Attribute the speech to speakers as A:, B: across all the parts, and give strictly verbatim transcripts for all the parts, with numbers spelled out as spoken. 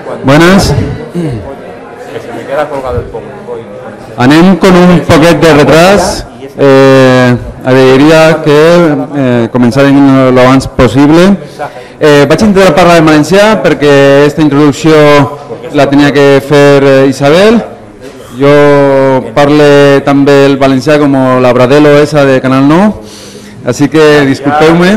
A: Buenas. Anem con un poquet de retras. Eh, agrairia que eh, començarem el abans possible. Eh, vaig intentar parlar en valencià perquè aquesta introducció la tenia que fer eh, Isabel. Jo parlo també el valencià com la Bradelo esa de Canal nou, així que disculpeu-me.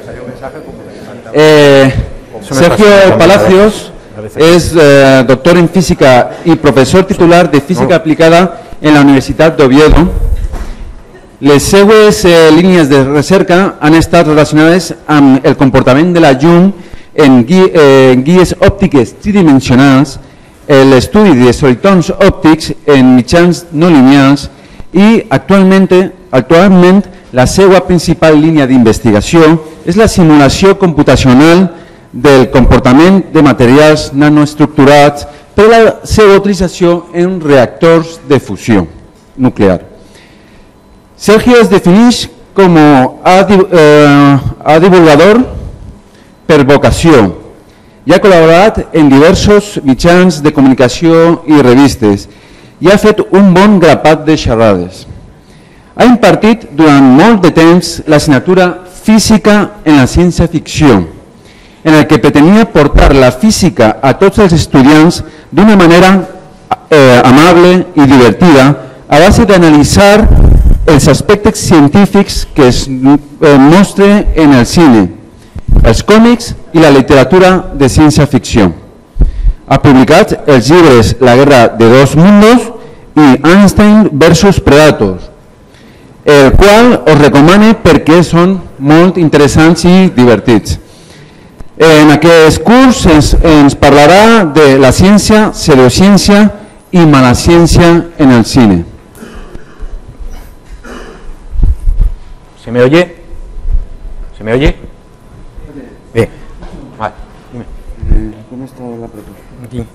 A: Eh, Sergio Palacios és eh, doctor en física i professor titular de física aplicada en la Universitat d'Oviedo. Les seues eh, línies de recerca han estat relacionades amb el comportament de la llum en, gui eh, guies òptiques tridimensionals, l'estudi de solitons òptics en mitjans no lineals i actualment, actualment la seva principal línia d'investigació és la simulació computacional del comportament de materials nanoestructurats per a la seva utilització en reactors de fusió nuclear. Sergio es defineix com a, eh, a divulgador per vocació i ha col·laborat en diversos mitjans de comunicació i revistes i ha fet un bon grapat de xerrades. Ha impartit durant molt de temps l'assignatura Física en la ciència-ficció, en el que pretenia portar la física a tots els estudiants d'una manera eh, amable i divertida a base d'analitzar els aspectes científics que es eh, mostren en el cine, els còmics i la literatura de ciència-ficció. Ha publicat els llibres La guerra de dos mundos i Einstein versus Predator, el qual us recomano perquè són molt interessants i divertits. En aquest curs ens, ens parlarà de la ciència, pseudociència i malaciència en el cine.
B: ¿Se me oye? ¿Se me oye? Bien. Vale, dime.
A: ¿Dónde está la pregunta?
B: Aquí.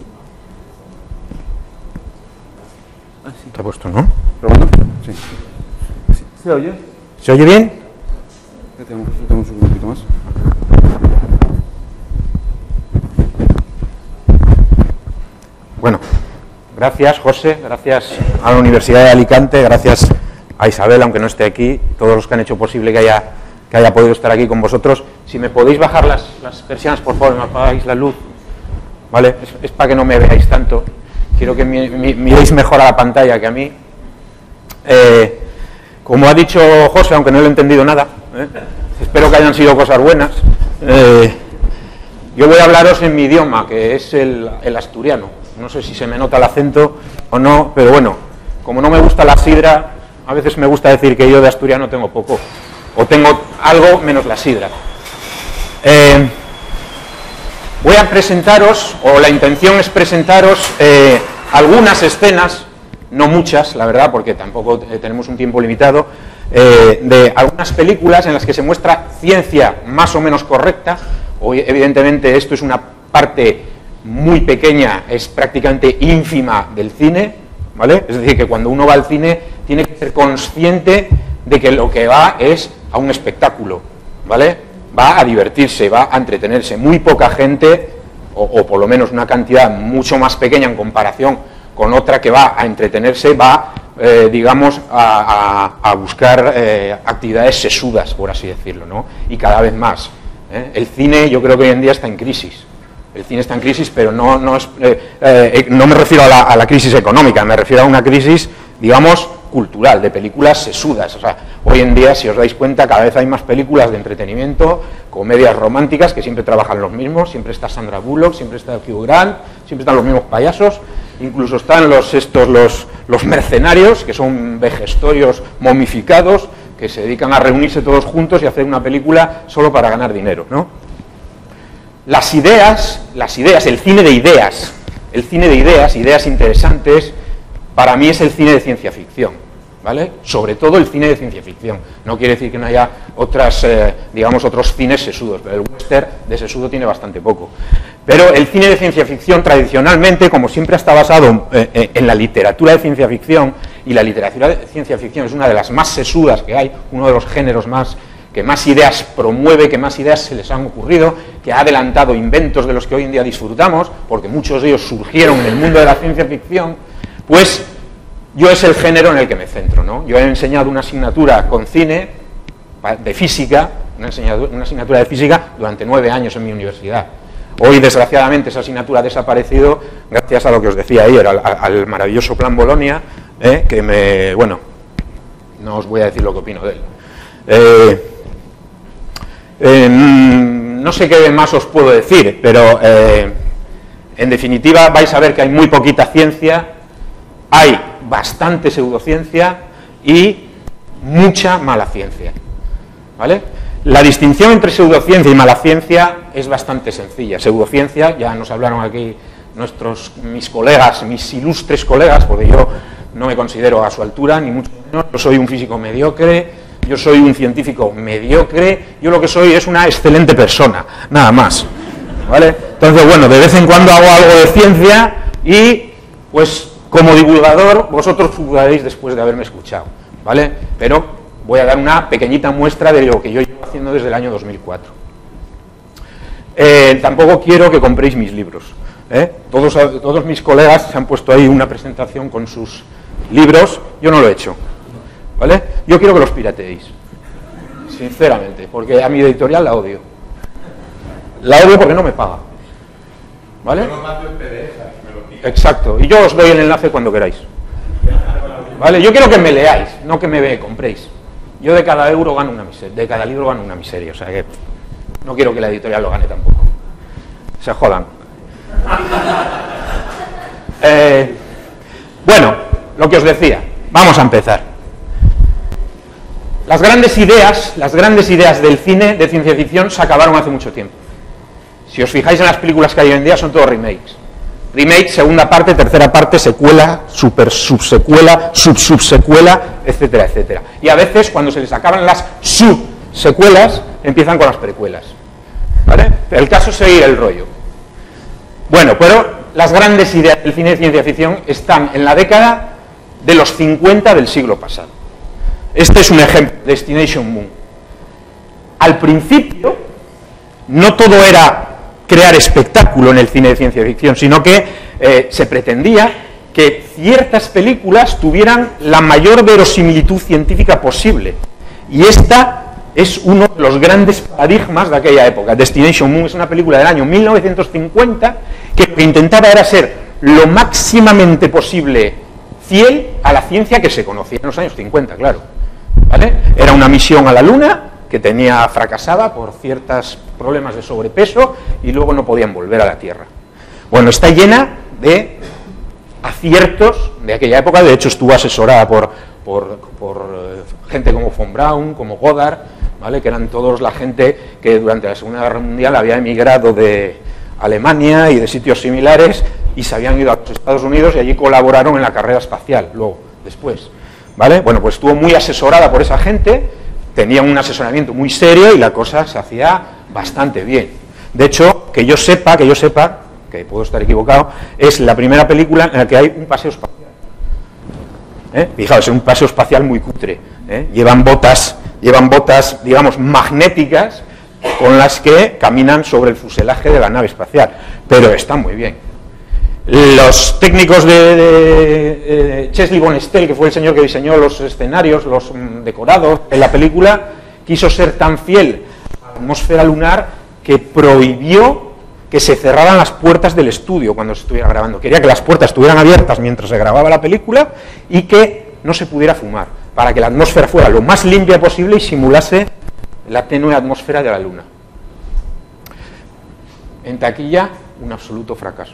B: Está puesto, ¿no?
A: ¿Probando? Sí. ¿Se oye?
B: ¿Se oye bien?
A: Tenemos, tenemos un poquito más.
B: Bueno, gracias José, gracias a la Universidad de Alicante, gracias a Isabel, aunque no esté aquí, todos los que han hecho posible que haya, que haya podido estar aquí con vosotros. Si me podéis bajar las, las persianas, por favor, me apagáis la luz, ¿vale? Es, es para que no me veáis tanto, quiero que mi, mi, miréis mejor a la pantalla que a mí. Eh, como ha dicho José, aunque no lo he entendido nada, ¿eh? Espero que hayan sido cosas buenas, eh, yo voy a hablaros en mi idioma, que es el, el asturiano. No sé si se me nota el acento o no, pero bueno, como no me gusta la sidra, a veces me gusta decir que yo de asturiano tengo poco, o tengo algo menos la sidra. Eh, voy a presentaros, o la intención es presentaros eh, algunas escenas, no muchas, la verdad, porque tampoco eh, tenemos un tiempo limitado, eh, de algunas películas en las que se muestra ciencia más o menos correcta. Hoy, evidentemente, esto es una parte muy pequeña, es prácticamente ínfima del cine, ¿vale? Es decir, que cuando uno va al cine tiene que ser consciente de que lo que va es a un espectáculo, ¿vale? Va a divertirse, va a entretenerse. Muy poca gente, o, o por lo menos una cantidad mucho más pequeña en comparación con otra que va a entretenerse, va, eh, digamos, a, a, a buscar eh, actividades sesudas, por así decirlo, ¿no? Y cada vez más. ¿eh? El cine, yo creo que hoy en día está en crisis. El cine está en crisis, pero no, no, es, eh, eh, no me refiero a la, a la crisis económica, me refiero a una crisis, digamos, cultural, de películas sesudas. O sea, hoy en día, si os dais cuenta, cada vez hay más películas de entretenimiento, comedias románticas, que siempre trabajan los mismos, siempre está Sandra Bullock, siempre está Hugh Grant, siempre están los mismos payasos, incluso están los, estos, los, los mercenarios, que son vejestorios momificados, que se dedican a reunirse todos juntos y hacer una película solo para ganar dinero, ¿no? Las ideas, las ideas, el cine de ideas, el cine de ideas, ideas interesantes, para mí es el cine de ciencia ficción, ¿vale? Sobre todo el cine de ciencia ficción. No quiere decir que no haya otras, eh, digamos, otros cines sesudos, pero el western de sesudo tiene bastante poco. Pero el cine de ciencia ficción, tradicionalmente, como siempre está basado eh, en la literatura de ciencia ficción, y la literatura de ciencia ficción es una de las más sesudas que hay, uno de los géneros más que más ideas promueve, que más ideas se les han ocurrido, que ha adelantado inventos de los que hoy en día disfrutamos, porque muchos de ellos surgieron en el mundo de la ciencia ficción, pues yo es el género en el que me centro, ¿no? Yo he enseñado una asignatura con cine, de física, una, una asignatura de física durante nueve años en mi universidad. Hoy, desgraciadamente, esa asignatura ha desaparecido gracias a lo que os decía ayer, al, al maravilloso Plan Bolonia, eh, que me, bueno, no os voy a decir lo que opino de él. Eh, eh, no sé qué más os puedo decir, pero eh, en definitiva vais a ver que hay muy poquita ciencia, hay bastante pseudociencia y mucha mala ciencia, ¿vale? La distinción entre pseudociencia y mala ciencia es bastante sencilla. Pseudociencia, ya nos hablaron aquí nuestros, mis colegas, mis ilustres colegas, porque yo no me considero a su altura, ni mucho menos, yo soy un físico mediocre, yo soy un científico mediocre, yo lo que soy es una excelente persona, nada más, ¿vale? Entonces, bueno, de vez en cuando hago algo de ciencia y, pues, como divulgador, vosotros juzgaréis después de haberme escuchado, ¿vale? Pero voy a dar una pequeñita muestra de lo que yo llevo haciendo desde el año dos mil cuatro. Eh, tampoco quiero que compréis mis libros, ¿eh? Todos, todos mis colegas se han puesto ahí una presentación con sus libros, yo no lo he hecho, ¿vale? Yo quiero que los pirateéis, sinceramente, porque a mi editorial la odio. La odio porque no me paga, ¿vale? Exacto, y yo os doy el enlace cuando queráis, ¿vale? Yo quiero que me leáis, no que me compréis. Yo de cada euro gano una miseria, de cada libro gano una miseria, o sea que no quiero que la editorial lo gane tampoco. Se jodan. Eh, bueno, lo que os decía, vamos a empezar. Las grandes ideas, las grandes ideas del cine de ciencia ficción se acabaron hace mucho tiempo. Si os fijáis en las películas que hay hoy en día, son todos remakes. Remake, segunda parte, tercera parte, secuela, super subsecuela, subsubsecuela, etcétera, etcétera. Y a veces, cuando se les acaban las subsecuelas, empiezan con las precuelas, ¿vale? El caso es seguir el rollo. Bueno, pero las grandes ideas del cine de ciencia ficción están en la década de los cincuenta del siglo pasado. Este es un ejemplo, Destination Moon. Al principio, no todo era crear espectáculo en el cine de ciencia ficción, sino que eh, se pretendía que ciertas películas tuvieran la mayor verosimilitud científica posible. Y esta es uno de los grandes paradigmas de aquella época. Destination Moon es una película del año mil novecientos cincuenta que lo que intentaba era ser lo máximamente posible fiel a la ciencia que se conocía en los años cincuenta, claro, ¿vale? Era una misión a la Luna que tenía fracasada por ciertos problemas de sobrepeso y luego no podían volver a la Tierra. Bueno, está llena de aciertos de aquella época, de hecho estuvo asesorada por, por, por gente como von Braun, como Goddard, ¿vale? Que eran todos la gente que durante la Segunda Guerra Mundial había emigrado de Alemania y de sitios similares y se habían ido a los Estados Unidos y allí colaboraron en la carrera espacial, luego, después, ¿vale? Bueno, pues estuvo muy asesorada por esa gente, tenía un asesoramiento muy serio y la cosa se hacía bastante bien. De hecho, que yo sepa, que yo sepa, que puedo estar equivocado, es la primera película en la que hay un paseo espacial. ¿Eh? Fijaos, es un paseo espacial muy cutre. ¿eh? Llevan botas, llevan botas, digamos, magnéticas con las que caminan sobre el fuselaje de la nave espacial, pero está muy bien. Los técnicos de, de, de Chesley Von Estel, que fue el señor que diseñó los escenarios, los mm, decorados en la película, quiso ser tan fiel a la atmósfera lunar que prohibió que se cerraran las puertas del estudio cuando se estuviera grabando. Quería que las puertas estuvieran abiertas mientras se grababa la película y que no se pudiera fumar, para que la atmósfera fuera lo más limpia posible y simulase la tenue atmósfera de la Luna. En taquilla, un absoluto fracaso.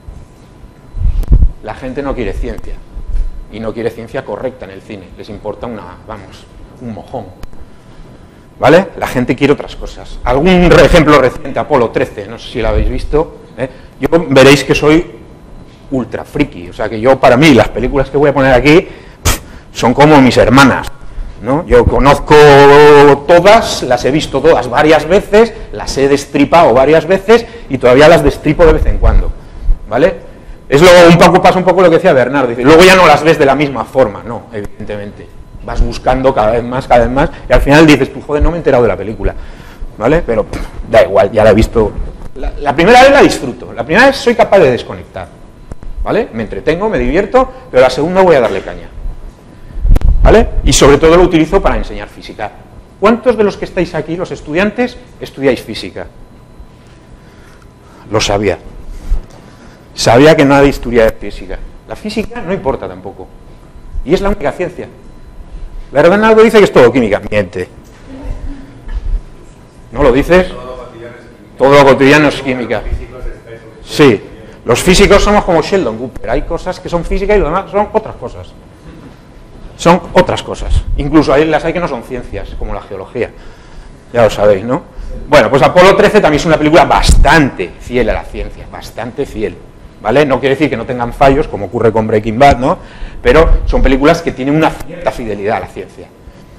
B: La gente no quiere ciencia, y no quiere ciencia correcta en el cine, les importa una, vamos, un mojón, ¿vale? La gente quiere otras cosas. Algún ejemplo reciente, Apolo trece, no sé si lo habéis visto, ¿eh? Yo veréis que soy ultra friki, o sea que yo, para mí, las películas que voy a poner aquí pff, son como mis hermanas, ¿no? Yo conozco todas, las he visto todas varias veces, las he destripado varias veces y todavía las destripo de vez en cuando, ¿vale? Es lo, un poco, pasa un poco lo que decía Bernardo, dice, luego ya no las ves de la misma forma, no, evidentemente, vas buscando cada vez más, cada vez más, y al final dices, tú, joder, no me he enterado de la película, ¿vale? Pero pff, da igual, ya la he visto. La, la primera vez la disfruto, la primera vez soy capaz de desconectar, ¿vale? Me entretengo, me divierto, pero la segunda voy a darle caña, ¿vale? Y sobre todo lo utilizo para enseñar física. ¿Cuántos de los que estáis aquí, los estudiantes, estudiáis física? Lo sabía. Sabía que nadie estudiaba física. La física no importa tampoco. Y es la única ciencia. La verdad, algo dice que es todo química. Miente. ¿No lo dices? Todo lo cotidiano es química. Sí. Los físicos somos como Sheldon Cooper. Hay cosas que son física y lo demás son otras cosas. Son otras cosas. Incluso hay las hay que no son ciencias, como la geología. Ya lo sabéis, ¿no? Bueno, pues Apolo trece también es una película bastante fiel a la ciencia, bastante fiel, ¿vale? No quiere decir que no tengan fallos, como ocurre con Breaking Bad, ¿no? Pero son películas que tienen una cierta fidelidad a la ciencia.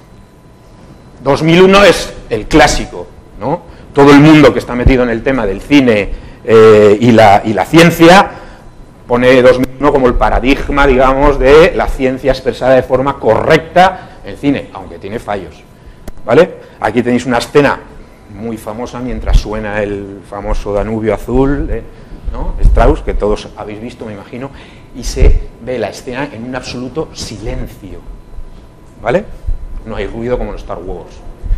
B: dos mil uno es el clásico, ¿no? Todo el mundo que está metido en el tema del cine eh, y, la, y la ciencia pone dos mil uno como el paradigma, digamos, de la ciencia expresada de forma correcta en el cine, aunque tiene fallos, ¿vale? Aquí tenéis una escena muy famosa mientras suena el famoso Danubio Azul de, ¿no? Strauss, que todos habéis visto, me imagino, y se ve la escena en un absoluto silencio, ¿vale? No hay ruido como en Star Wars.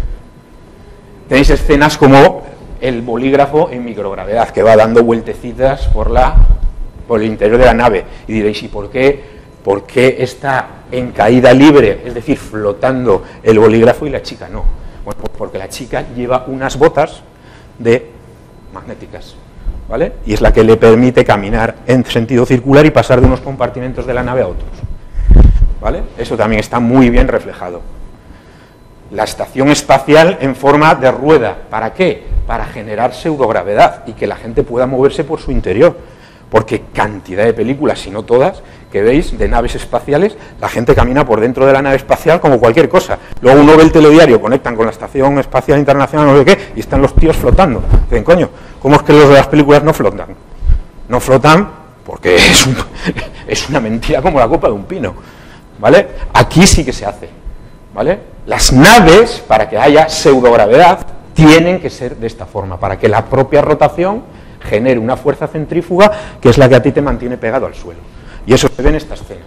B: Tenéis escenas como el bolígrafo en microgravedad, que va dando vueltecitas por la... por el interior de la nave, y diréis, ¿y por qué, por qué está en caída libre, es decir, flotando el bolígrafo y la chica no? Bueno, porque la chica lleva unas botas de magnéticas, ¿vale? Y es la que le permite caminar en sentido circular y pasar de unos compartimentos de la nave a otros, ¿vale? Eso también está muy bien reflejado. La estación espacial en forma de rueda, ¿para qué? Para generar pseudogravedad y que la gente pueda moverse por su interior. Porque cantidad de películas, si no todas, que veis de naves espaciales, la gente camina por dentro de la nave espacial como cualquier cosa. Luego uno ve el telediario, conectan con la Estación Espacial Internacional, no sé qué, y están los tíos flotando. Dicen, coño, ¿cómo es que los de las películas no flotan? No flotan porque es, un, es una mentira como la copa de un pino, ¿vale? Aquí sí que se hace, ¿vale? Las naves, para que haya pseudogravedad, tienen que ser de esta forma, para que la propia rotación genere una fuerza centrífuga que es la que a ti te mantiene pegado al suelo. Y eso se ve en esta escena.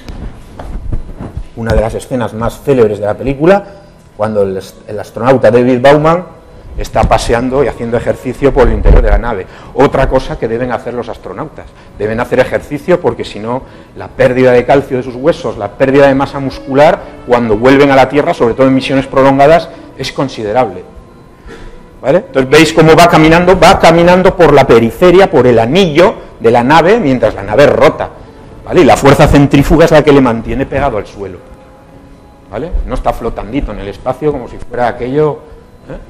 B: Una de las escenas más célebres de la película, cuando el, el astronauta David Bauman está paseando y haciendo ejercicio por el interior de la nave. Otra cosa que deben hacer los astronautas. Deben hacer ejercicio porque si no, la pérdida de calcio de sus huesos, la pérdida de masa muscular, cuando vuelven a la Tierra, sobre todo en misiones prolongadas, es considerable. ¿Vale? Entonces veis cómo va caminando, va caminando por la periferia, por el anillo de la nave, mientras la nave rota, ¿vale? Y la fuerza centrífuga es la que le mantiene pegado al suelo, ¿vale? No está flotandito en el espacio como si fuera aquello, ¿eh?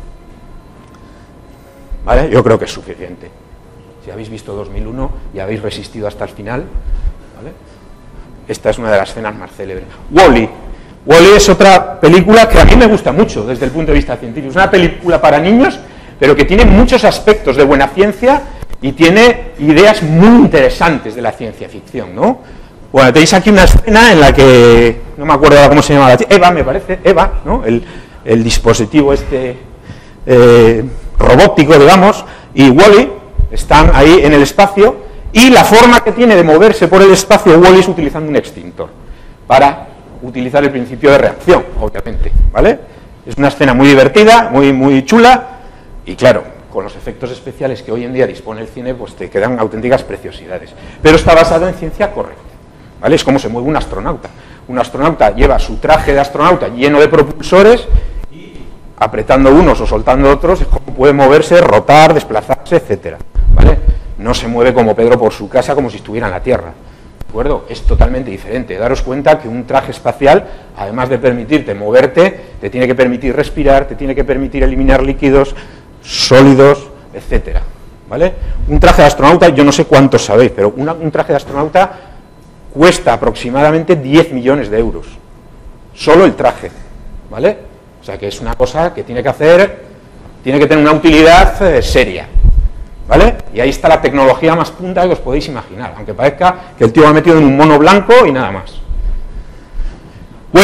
B: ¿Vale? Yo creo que es suficiente. Si habéis visto dos mil uno y habéis resistido hasta el final, ¿vale? Esta es una de las escenas más célebres. Wall-E. Wall-E es otra película que a mí me gusta mucho desde el punto de vista científico. Es una película para niños, pero que tiene muchos aspectos de buena ciencia y tiene ideas muy interesantes de la ciencia ficción, ¿no? Bueno, tenéis aquí una escena en la que, no me acuerdo ahora cómo se llama la chica, Eva me parece, Eva, ¿no? El, el dispositivo este eh, robótico, digamos, y Wall-E están ahí en el espacio, y la forma que tiene de moverse por el espacio Wall-E es utilizando un extintor para utilizar el principio de reacción, obviamente, ¿vale? Es una escena muy divertida, muy, muy chula, y claro, con los efectos especiales que hoy en día dispone el cine, pues te quedan auténticas preciosidades. Pero está basado en ciencia correcta, ¿vale? Es como se mueve un astronauta. Un astronauta lleva su traje de astronauta lleno de propulsores, y apretando unos o soltando otros, es como puede moverse, rotar, desplazarse, etcétera, ¿vale? No se mueve como Pedro por su casa, como si estuviera en la Tierra. ¿De acuerdo? Es totalmente diferente. Daros cuenta que un traje espacial, además de permitirte moverte, te tiene que permitir respirar, te tiene que permitir eliminar líquidos, sólidos, etcétera, ¿vale? Un traje de astronauta, yo no sé cuántos sabéis, pero una, un traje de astronauta cuesta aproximadamente diez millones de euros. Solo el traje, ¿vale? O sea que es una cosa que tiene que hacer, tiene que tener una utilidad eh, seria. ¿Vale? Y ahí está la tecnología más punta que os podéis imaginar, aunque parezca que el tío va metido en un mono blanco y nada más. Bueno,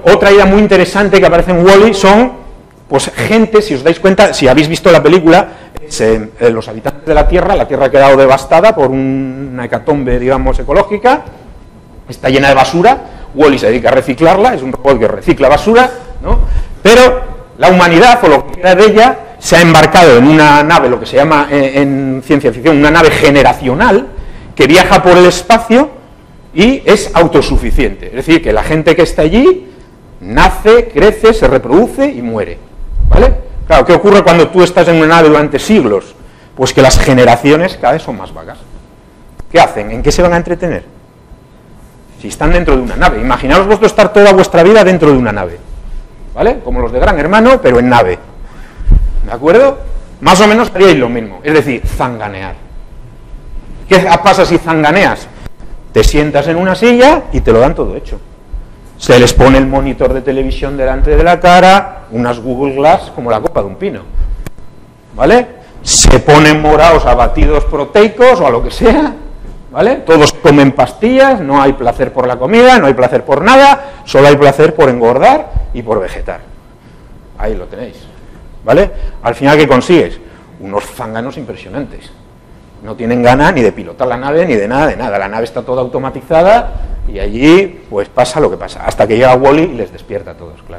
B: Otra idea muy interesante que aparece en Wall-E son, pues, gente, si os dais cuenta, si habéis visto la película, es, eh, los habitantes de la Tierra, la Tierra ha quedado devastada por un, una hecatombe, digamos, ecológica, está llena de basura, Wall-E se dedica a reciclarla, es un robot que recicla basura, ¿no? Pero la humanidad, o lo que queda de ella, se ha embarcado en una nave, lo que se llama eh, en ciencia ficción, una nave generacional, que viaja por el espacio y es autosuficiente. Es decir, que la gente que está allí nace, crece, se reproduce y muere, ¿vale? Claro, ¿qué ocurre cuando tú estás en una nave durante siglos? Pues que las generaciones cada vez son más vagas. ¿Qué hacen? ¿En qué se van a entretener? Si están dentro de una nave. Imaginaos vosotros estar toda vuestra vida dentro de una nave, ¿vale? Como los de Gran Hermano, pero en nave, ¿de acuerdo? Más o menos haríais lo mismo, es decir, zanganear. ¿Qué pasa si zanganeas? Te sientas en una silla y te lo dan todo hecho. Se les pone el monitor de televisión delante de la cara, unas Google Glass como la copa de un pino, ¿vale? Se ponen morados a batidos proteicos o a lo que sea, ¿vale? Todos comen pastillas, no hay placer por la comida, no hay placer por nada, solo hay placer por engordar y por vegetar. Ahí lo tenéis, ¿vale? Al final, ¿qué consigues? Unos zánganos impresionantes. No tienen ganas ni de pilotar la nave, ni de nada, de nada. La nave está toda automatizada y allí, pues, pasa lo que pasa. Hasta que llega Wall-E y les despierta a todos, claro.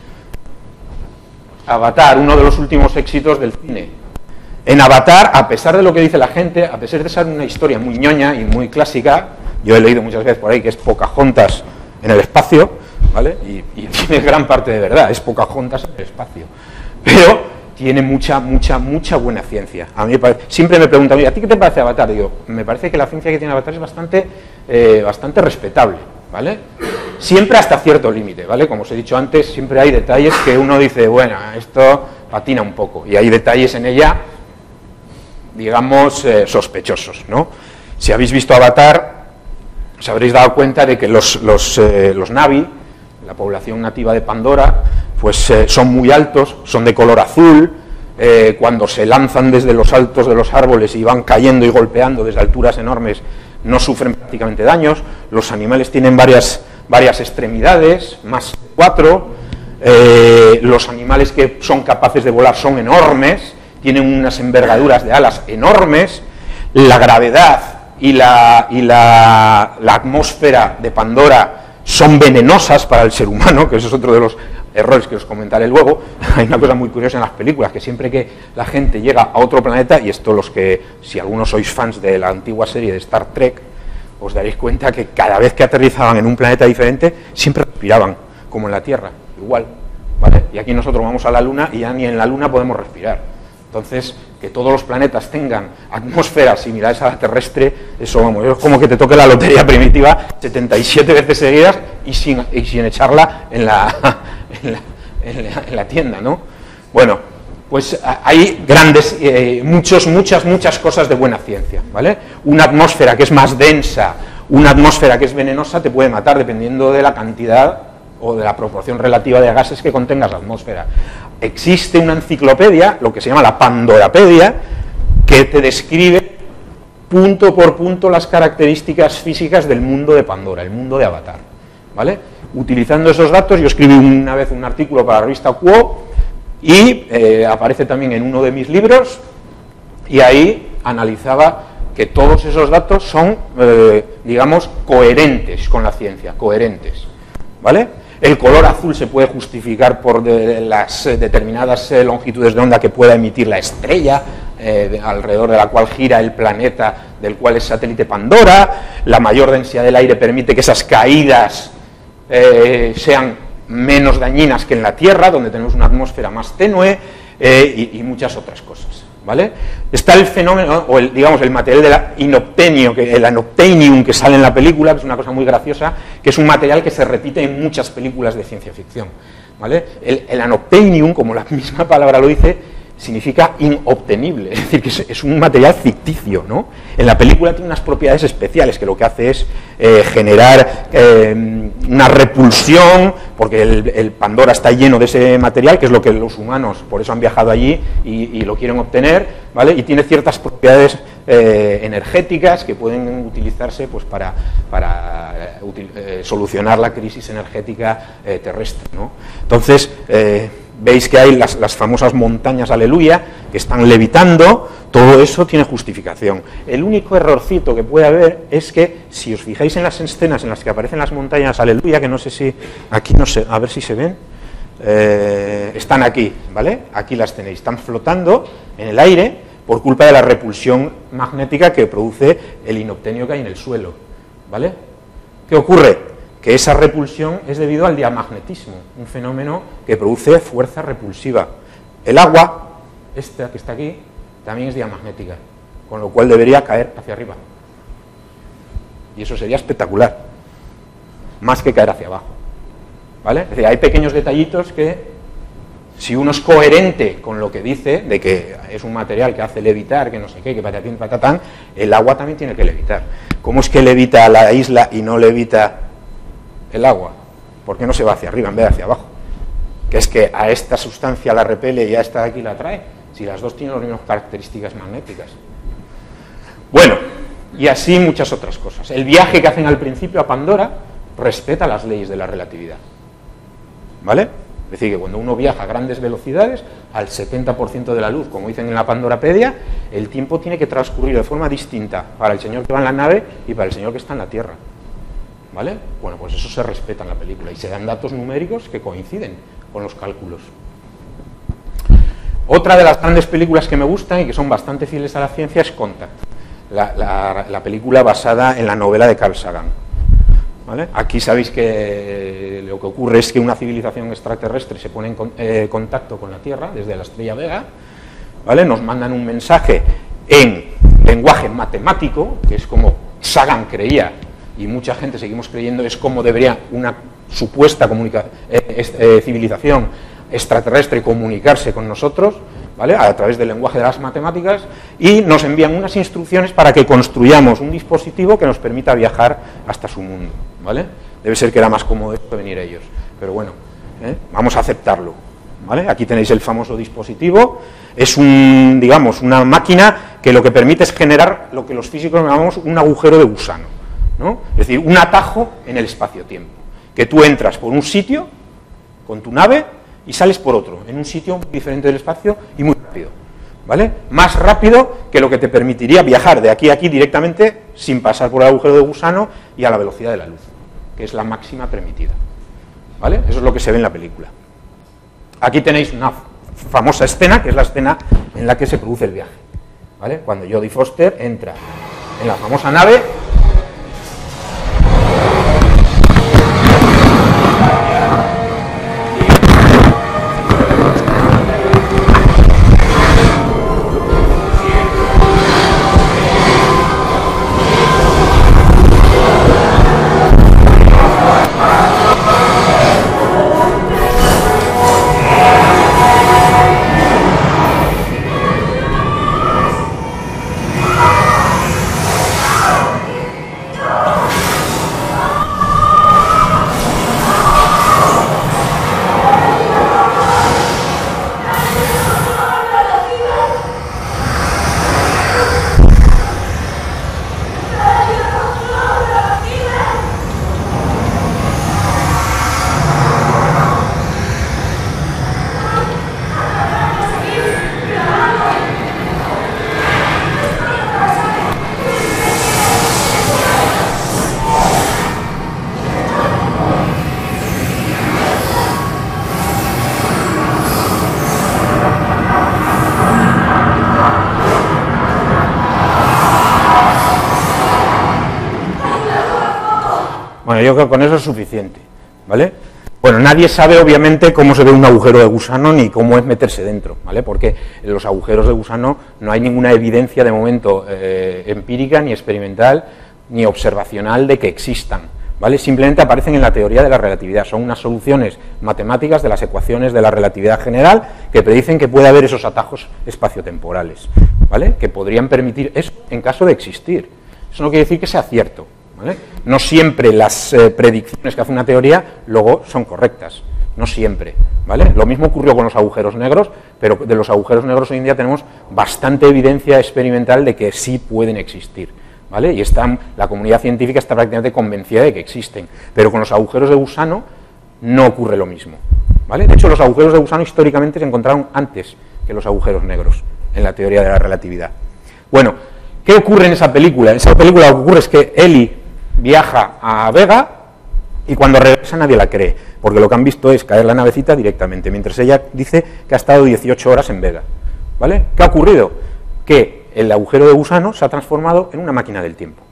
B: Avatar, uno de los últimos éxitos del cine. En Avatar, a pesar de lo que dice la gente, a pesar de ser una historia muy ñoña y muy clásica, yo he leído muchas veces por ahí que es Pocahontas en el espacio, ¿vale? Y, y tiene gran parte de verdad, es Pocahontas en el espacio. Pero tiene mucha, mucha, mucha buena ciencia. A mí me parece, siempre me preguntan, ¿a ti qué te parece Avatar? Digo, me parece que la ciencia que tiene Avatar es bastante, eh, bastante respetable, ¿vale? Siempre hasta cierto límite, ¿vale? Como os he dicho antes, siempre hay detalles que uno dice, bueno, esto patina un poco, y hay detalles en ella, digamos, eh, sospechosos, ¿no? Si habéis visto Avatar, os habréis dado cuenta de que los, los, eh, los Na'vi, la población nativa de Pandora, pues eh, son muy altos, son de color azul, eh, cuando se lanzan desde los altos de los árboles y van cayendo y golpeando desde alturas enormes, no sufren prácticamente daños. Los animales tienen varias, varias extremidades, más cuatro, eh, los animales que son capaces de volar son enormes, tienen unas envergaduras de alas enormes, la gravedad y la, y la, la atmósfera de Pandora son venenosas para el ser humano, que eso es otro de los errores que os comentaré luego. Hay una cosa muy curiosa en las películas, que siempre que la gente llega a otro planeta, y esto los que, si algunos sois fans de la antigua serie de Star Trek, os daréis cuenta que cada vez que aterrizaban en un planeta diferente, siempre respiraban, como en la Tierra, igual, ¿vale? Y aquí nosotros vamos a la Luna y ya ni en la Luna podemos respirar. Entonces, que todos los planetas tengan atmósferas similares a la terrestre, eso, vamos, es como que te toque la lotería primitiva setenta y siete veces seguidas y sin, y sin echarla en la, en, la, en, la, en la tienda, ¿no? Bueno, pues hay grandes, eh, muchos, muchas, muchas cosas de buena ciencia, ¿vale? Una atmósfera que es más densa, una atmósfera que es venenosa, te puede matar dependiendo de la cantidad o de la proporción relativa de gases que contengas la atmósfera. Existe una enciclopedia, lo que se llama la Pandorapedia, que te describe punto por punto las características físicas del mundo de Pandora, el mundo de Avatar, ¿vale? Utilizando esos datos, yo escribí una vez un artículo para la revista Quo y eh, aparece también en uno de mis libros, y ahí analizaba que todos esos datos son, eh, digamos, coherentes con la ciencia, coherentes, ¿vale? El color azul se puede justificar por de las eh, determinadas eh, longitudes de onda que pueda emitir la estrella, eh, de, alrededor de la cual gira el planeta del cual es satélite Pandora. La mayor densidad del aire permite que esas caídas eh, sean menos dañinas que en la Tierra, donde tenemos una atmósfera más tenue, eh, y, y muchas otras cosas, ¿vale? Está el fenómeno, o el, digamos, el material de la inoptenio, que, el anoptenium que sale en la película, que es una cosa muy graciosa, que es un material que se repite en muchas películas de ciencia ficción, ¿vale? El, el anoptenium, como la misma palabra lo dice, significa inobtenible, es decir, que es, es un material ficticio, ¿no? En la película tiene unas propiedades especiales, que lo que hace es eh, generar eh, una repulsión, porque el, el Pandora está lleno de ese material, que es lo que los humanos, por eso han viajado allí y, y lo quieren obtener, ¿vale? Y tiene ciertas propiedades eh, energéticas que pueden utilizarse pues, para, para eh, util, eh, solucionar la crisis energética eh, terrestre, ¿no? Entonces, eh, veis que hay las, las famosas montañas Aleluya, que están levitando, todo eso tiene justificación. El único errorcito que puede haber es que, si os fijáis en las escenas en las que aparecen las montañas Aleluya, que no sé si, aquí no sé, a ver si se ven, eh, están aquí, ¿vale? Aquí las tenéis, están flotando en el aire por culpa de la repulsión magnética que produce el inobtenio que hay en el suelo, ¿vale? ¿Qué ocurre? Que esa repulsión es debido al diamagnetismo, un fenómeno que produce fuerza repulsiva. El agua, esta que está aquí, también es diamagnética, con lo cual debería caer hacia arriba. Y eso sería espectacular, más que caer hacia abajo, ¿vale? Es decir, hay pequeños detallitos que, si uno es coherente con lo que dice, de que es un material que hace levitar, que no sé qué, que patatín, patatán, el agua también tiene que levitar. ¿Cómo es que levita la isla y no levita el agua? ¿Por qué no se va hacia arriba en vez de hacia abajo? Que es que a esta sustancia la repele y a esta de aquí la atrae, si las dos tienen las mismas características magnéticas. Bueno, y así muchas otras cosas. El viaje que hacen al principio a Pandora respeta las leyes de la relatividad, ¿vale? Es decir, que cuando uno viaja a grandes velocidades, al setenta por ciento de la luz, como dicen en la Pandorapedia, el tiempo tiene que transcurrir de forma distinta para el señor que va en la nave y para el señor que está en la Tierra, ¿vale? Bueno, pues eso se respeta en la película y se dan datos numéricos que coinciden con los cálculos. Otra de las grandes películas que me gustan y que son bastante fieles a la ciencia es Contact, la, la, la película basada en la novela de Carl Sagan, ¿vale? Aquí sabéis que lo que ocurre es que una civilización extraterrestre se pone en con, eh, contacto con la Tierra desde la estrella Vega, ¿vale? Nos mandan un mensaje en lenguaje matemático, que es como Sagan creía, y mucha gente seguimos creyendo, es como debería una supuesta comunica eh, eh, civilización extraterrestre comunicarse con nosotros, ¿vale? A través del lenguaje de las matemáticas, y nos envían unas instrucciones para que construyamos un dispositivo que nos permita viajar hasta su mundo, ¿vale? Debe ser que era más cómodo esto venir ellos, pero bueno, ¿eh? Vamos a aceptarlo, ¿vale? Aquí tenéis el famoso dispositivo, es un, digamos, una máquina que lo que permite es generar lo que los físicos llamamos un agujero de gusano, ¿no? Es decir, un atajo en el espacio-tiempo, que tú entras por un sitio con tu nave y sales por otro, en un sitio diferente del espacio y muy rápido, ¿vale? Más rápido que lo que te permitiría viajar de aquí a aquí directamente sin pasar por el agujero de gusano y a la velocidad de la luz, que es la máxima permitida, ¿vale? Eso es lo que se ve en la película. Aquí tenéis una famosa escena, que es la escena en la que se produce el viaje, ¿vale? Cuando Jodie Foster entra en la famosa nave. Bueno, yo creo que con eso es suficiente, ¿vale? Bueno, nadie sabe obviamente cómo se ve un agujero de gusano ni cómo es meterse dentro, ¿vale? Porque en los agujeros de gusano no hay ninguna evidencia de momento eh, empírica, ni experimental, ni observacional de que existan, ¿vale? Simplemente aparecen en la teoría de la relatividad, son unas soluciones matemáticas de las ecuaciones de la relatividad general que predicen que puede haber esos atajos espaciotemporales, ¿vale? Que podrían permitir eso en caso de existir. Eso no quiere decir que sea cierto, ¿vale? No siempre las eh, predicciones que hace una teoría luego son correctas, no siempre, ¿vale? Lo mismo ocurrió con los agujeros negros, pero de los agujeros negros hoy en día tenemos bastante evidencia experimental de que sí pueden existir, ¿vale? Y están, la comunidad científica está prácticamente convencida de que existen, pero con los agujeros de gusano no ocurre lo mismo, ¿vale? De hecho, los agujeros de gusano históricamente se encontraron antes que los agujeros negros en la teoría de la relatividad. Bueno, ¿qué ocurre en esa película? En esa película lo que ocurre es que Ellie viaja a Vega y cuando regresa nadie la cree, porque lo que han visto es caer la navecita directamente, mientras ella dice que ha estado dieciocho horas en Vega, ¿vale? ¿Qué ha ocurrido? Que el agujero de gusano se ha transformado en una máquina del tiempo,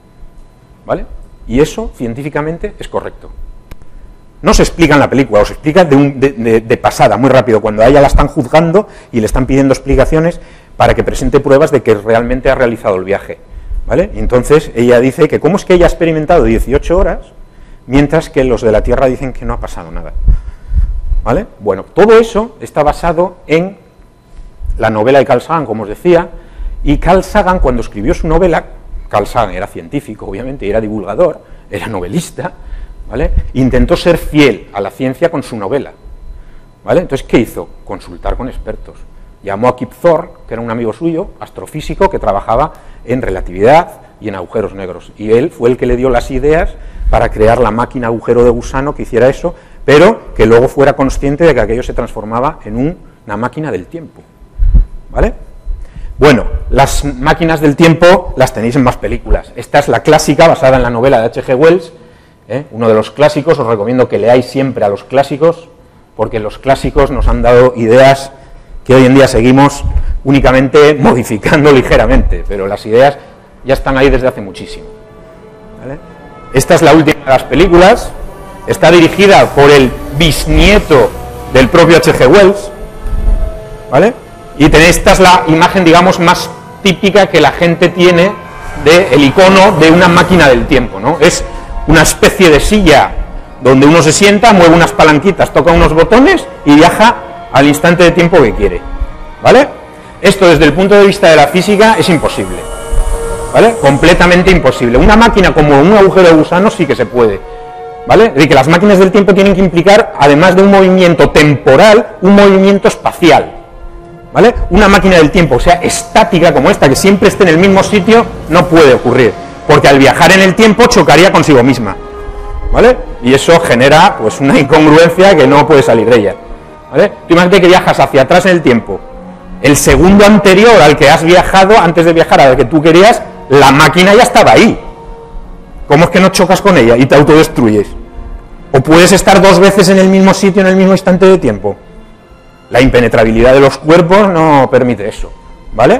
B: ¿vale? Y eso científicamente es correcto. No se explica en la película, os explica de, un, de, de, de pasada, muy rápido, cuando a ella la están juzgando y le están pidiendo explicaciones para que presente pruebas de que realmente ha realizado el viaje, ¿vale? Y entonces ella dice que cómo es que ella ha experimentado dieciocho horas mientras que los de la Tierra dicen que no ha pasado nada, ¿vale? Bueno, todo eso está basado en la novela de Carl Sagan, como os decía, y Carl Sagan, cuando escribió su novela, Carl Sagan era científico, obviamente, y era divulgador, era novelista, ¿vale? Intentó ser fiel a la ciencia con su novela, ¿vale? Entonces, ¿qué hizo? Consultar con expertos. Llamó a Kip Thorne, que era un amigo suyo, astrofísico, que trabajaba en relatividad y en agujeros negros, y él fue el que le dio las ideas para crear la máquina agujero de gusano que hiciera eso, pero que luego fuera consciente de que aquello se transformaba en un, una máquina del tiempo, ¿vale? Bueno, las máquinas del tiempo las tenéis en más películas. Esta es la clásica basada en la novela de H G Wells, ¿eh? Uno de los clásicos. Os recomiendo que leáis siempre a los clásicos, porque los clásicos nos han dado ideas que hoy en día seguimos únicamente modificando ligeramente, pero las ideas ya están ahí desde hace muchísimo, ¿vale? Esta es la última de las películas, está dirigida por el bisnieto del propio H G Wells, ¿vale? Y tenéis, esta es la imagen, digamos, más típica que la gente tiene del icono de una máquina del tiempo, ¿no? Es una especie de silla donde uno se sienta, mueve unas palanquitas, toca unos botones y viaja al instante de tiempo que quiere, ¿vale? Esto desde el punto de vista de la física es imposible, ¿vale? Completamente imposible. Una máquina como un agujero de gusano sí que se puede, ¿vale? Es decir, que las máquinas del tiempo tienen que implicar, además de un movimiento temporal, un movimiento espacial, ¿vale? Una máquina del tiempo, o sea, estática como esta, que siempre esté en el mismo sitio, no puede ocurrir, porque al viajar en el tiempo chocaría consigo misma, ¿vale? Y eso genera, pues, una incongruencia que no puede salir de ella, ¿vale? Tú imagínate que viajas hacia atrás en el tiempo, el segundo anterior al que has viajado, antes de viajar al que tú querías, la máquina ya estaba ahí. ¿Cómo es que no chocas con ella y te autodestruyes? ¿O puedes estar dos veces en el mismo sitio en el mismo instante de tiempo? La impenetrabilidad de los cuerpos no permite eso, ¿vale?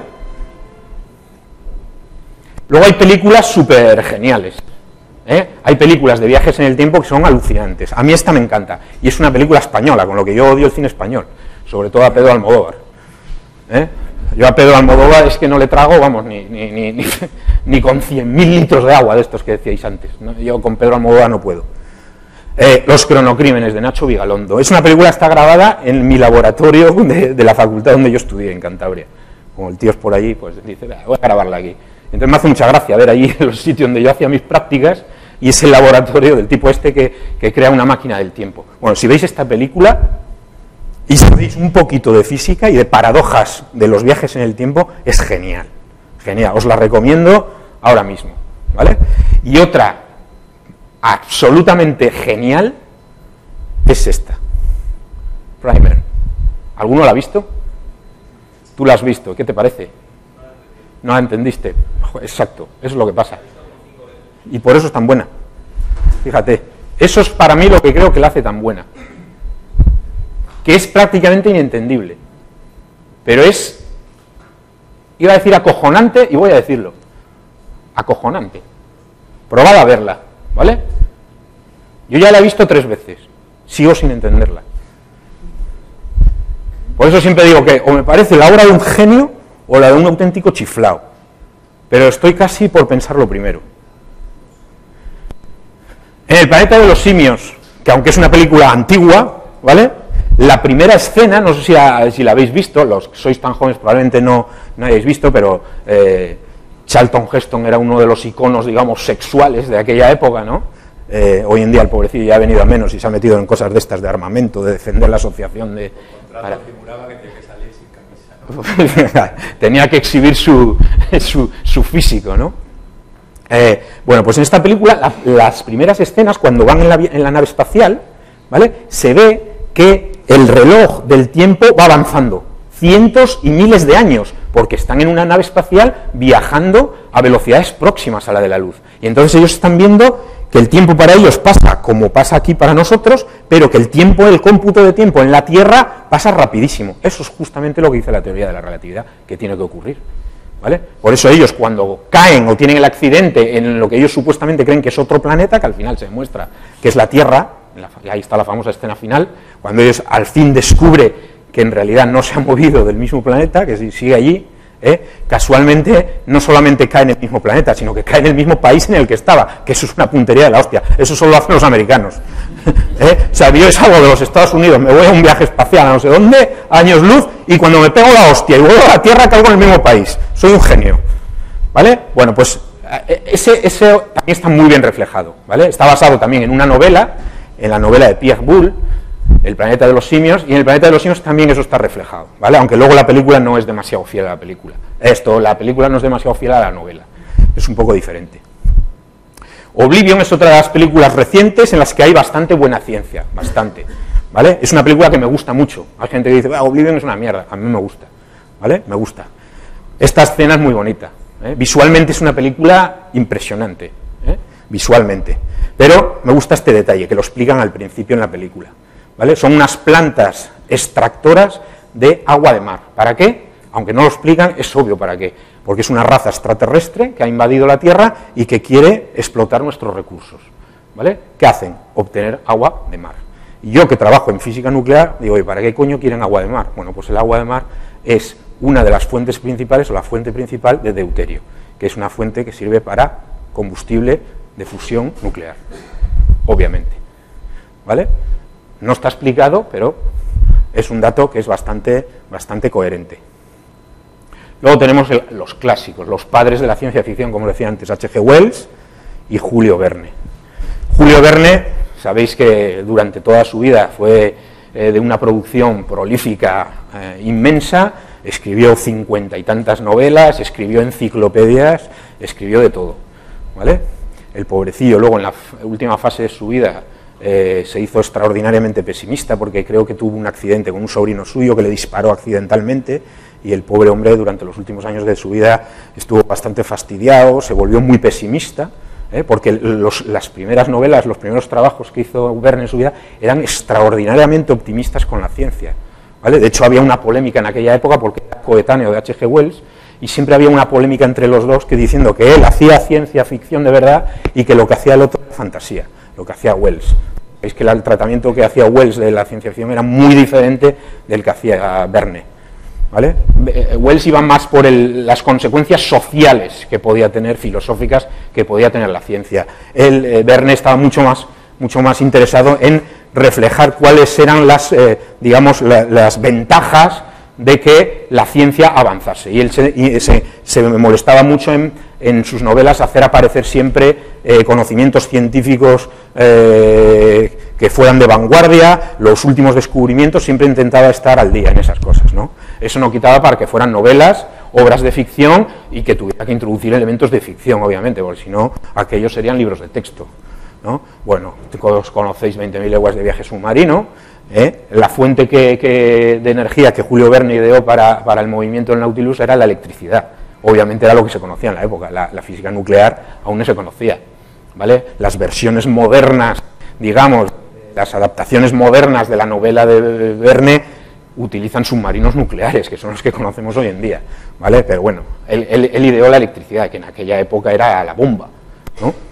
B: Luego hay películas súper geniales, ¿eh? Hay películas de viajes en el tiempo que son alucinantes. A mí esta me encanta, y es una película española, con lo que yo odio el cine español, sobre todo a Pedro Almodóvar, ¿eh? Yo a Pedro Almodóvar es que no le trago, vamos, ni, ni, ni, ni, ni con cien mil litros de agua de estos que decíais antes, ¿no? Yo con Pedro Almodóvar no puedo. Eh, Los cronocrímenes, de Nacho Vigalondo. Es una película que está grabada en mi laboratorio de, de la facultad donde yo estudié, en Cantabria. Como el tío es por allí, pues dice, voy a grabarla aquí. Entonces me hace mucha gracia ver allí los sitios donde yo hacía mis prácticas y es el laboratorio del tipo este que, que crea una máquina del tiempo. Bueno, si veis esta película y sabéis un poquito de física y de paradojas de los viajes en el tiempo, es genial, genial, os la recomiendo ahora mismo, ¿vale? Y otra absolutamente genial es esta, Primer. ¿Alguno la ha visto? ¿Tú la has visto? ¿Qué te parece? No la entendiste. Exacto, eso es lo que pasa. Y por eso es tan buena. Fíjate, eso es para mí lo que creo que la hace tan buena. Que es prácticamente inentendible. Pero es, iba a decir acojonante y voy a decirlo. Acojonante. Probad a verla, ¿vale? Yo ya la he visto tres veces. Sigo sin entenderla. Por eso siempre digo que o me parece la obra de un genio o la de un auténtico chiflao. Pero estoy casi por pensar lo primero. En el planeta de los simios, que aunque es una película antigua, ¿vale?, la primera escena, no sé si la, si la habéis visto, los que sois tan jóvenes probablemente no, no hayáis visto, pero eh, Charlton Heston era uno de los iconos, digamos, sexuales de aquella época, ¿no? Eh, hoy en día el pobrecillo ya ha venido a menos y se ha metido en cosas de estas de armamento, de defender la asociación de... Para... tenía que exhibir su, su, su físico, ¿no? Eh, bueno, pues en esta película, la, las primeras escenas, cuando van en la, en la nave espacial, ¿vale?, se ve que el reloj del tiempo va avanzando, cientos y miles de años, porque están en una nave espacial viajando a velocidades próximas a la de la luz. Y entonces ellos están viendo que el tiempo para ellos pasa como pasa aquí para nosotros, pero que el tiempo, el cómputo de tiempo en la Tierra pasa rapidísimo. Eso es justamente lo que dice la teoría de la relatividad, que tiene que ocurrir, ¿vale? Por eso ellos, cuando caen o tienen el accidente en lo que ellos supuestamente creen que es otro planeta, que al final se demuestra que es la Tierra, y ahí está la famosa escena final, cuando ellos al fin descubre que en realidad no se ha movido del mismo planeta, que sigue allí, ¿eh? Casualmente no solamente cae en el mismo planeta, sino que cae en el mismo país en el que estaba, que eso es una puntería de la hostia, eso solo lo hacen los americanos. ¿Eh? O sea, yo salgo de los Estados Unidos, me voy a un viaje espacial a no sé dónde, años luz, y cuando me pego la hostia y vuelvo a la Tierra caigo en el mismo país, soy un genio, ¿vale? Bueno, pues ese, ese también está muy bien reflejado, ¿vale? Está basado también en una novela, en la novela de Pierre Boulle, El planeta de los simios, y en El planeta de los simios también eso está reflejado, ¿vale? Aunque luego la película no es demasiado fiel a la película. Esto, la película no es demasiado fiel a la novela, es un poco diferente. Oblivion es otra de las películas recientes en las que hay bastante buena ciencia, bastante, ¿vale? Es una película que me gusta mucho. Hay gente que dice, ah, Oblivion es una mierda, a mí me gusta, ¿vale? Me gusta. Esta escena es muy bonita, ¿eh? Visualmente es una película impresionante, ¿eh? Visualmente. Pero me gusta este detalle, que lo explican al principio en la película, ¿vale? Son unas plantas extractoras de agua de mar. ¿Para qué? Aunque no lo explican, es obvio para qué. Porque es una raza extraterrestre que ha invadido la Tierra y que quiere explotar nuestros recursos, ¿vale? ¿Qué hacen? Obtener agua de mar. Y yo, que trabajo en física nuclear, digo, ¿y para qué coño quieren agua de mar? Bueno, pues el agua de mar es una de las fuentes principales, o la fuente principal de deuterio, que es una fuente que sirve para combustible de fusión nuclear, obviamente, ¿vale? No está explicado, pero es un dato que es bastante, bastante coherente. Luego tenemos el, los clásicos, los padres de la ciencia ficción, como decía antes, H G Wells y Julio Verne. Julio Verne, sabéis que durante toda su vida fue eh, de una producción prolífica eh, inmensa, escribió cincuenta y tantas novelas, escribió enciclopedias, escribió de todo, ¿vale? El pobrecillo luego en la última fase de su vida eh, se hizo extraordinariamente pesimista porque creo que tuvo un accidente con un sobrino suyo que le disparó accidentalmente y el pobre hombre durante los últimos años de su vida estuvo bastante fastidiado, se volvió muy pesimista, ¿eh? Porque los, las primeras novelas, los primeros trabajos que hizo Verne en su vida eran extraordinariamente optimistas con la ciencia, ¿vale? De hecho había una polémica en aquella época porque era coetáneo de H G Wells y siempre había una polémica entre los dos que diciendo que él hacía ciencia ficción de verdad y que lo que hacía el otro era fantasía, lo que hacía Wells. Veis que el tratamiento que hacía Wells de la ciencia ficción era muy diferente del que hacía Verne, ¿vale? Wells iba más por el, las consecuencias sociales que podía tener, filosóficas, que podía tener la ciencia. Él, eh, Verne estaba mucho más, mucho más interesado en reflejar cuáles eran las, eh, digamos, la, las ventajas de que la ciencia avanzase, y él se, y se, se molestaba mucho en, en sus novelas hacer aparecer siempre eh, conocimientos científicos eh, que fueran de vanguardia, los últimos descubrimientos, siempre intentaba estar al día en esas cosas, ¿no? Eso no quitaba para que fueran novelas, obras de ficción, y que tuviera que introducir elementos de ficción, obviamente, porque si no, aquellos serían libros de texto, ¿no? Bueno, todos conocéis veinte mil leguas de viaje submarino. ¿Eh? La fuente que, que, de energía que Julio Verne ideó para, para el movimiento del Nautilus era la electricidad. Obviamente era lo que se conocía en la época, la, la física nuclear aún no se conocía, ¿vale? Las versiones modernas, digamos, las adaptaciones modernas de la novela de Verne utilizan submarinos nucleares, que son los que conocemos hoy en día, ¿vale? Pero bueno, él, él, él ideó la electricidad, que en aquella época era la bomba, ¿no?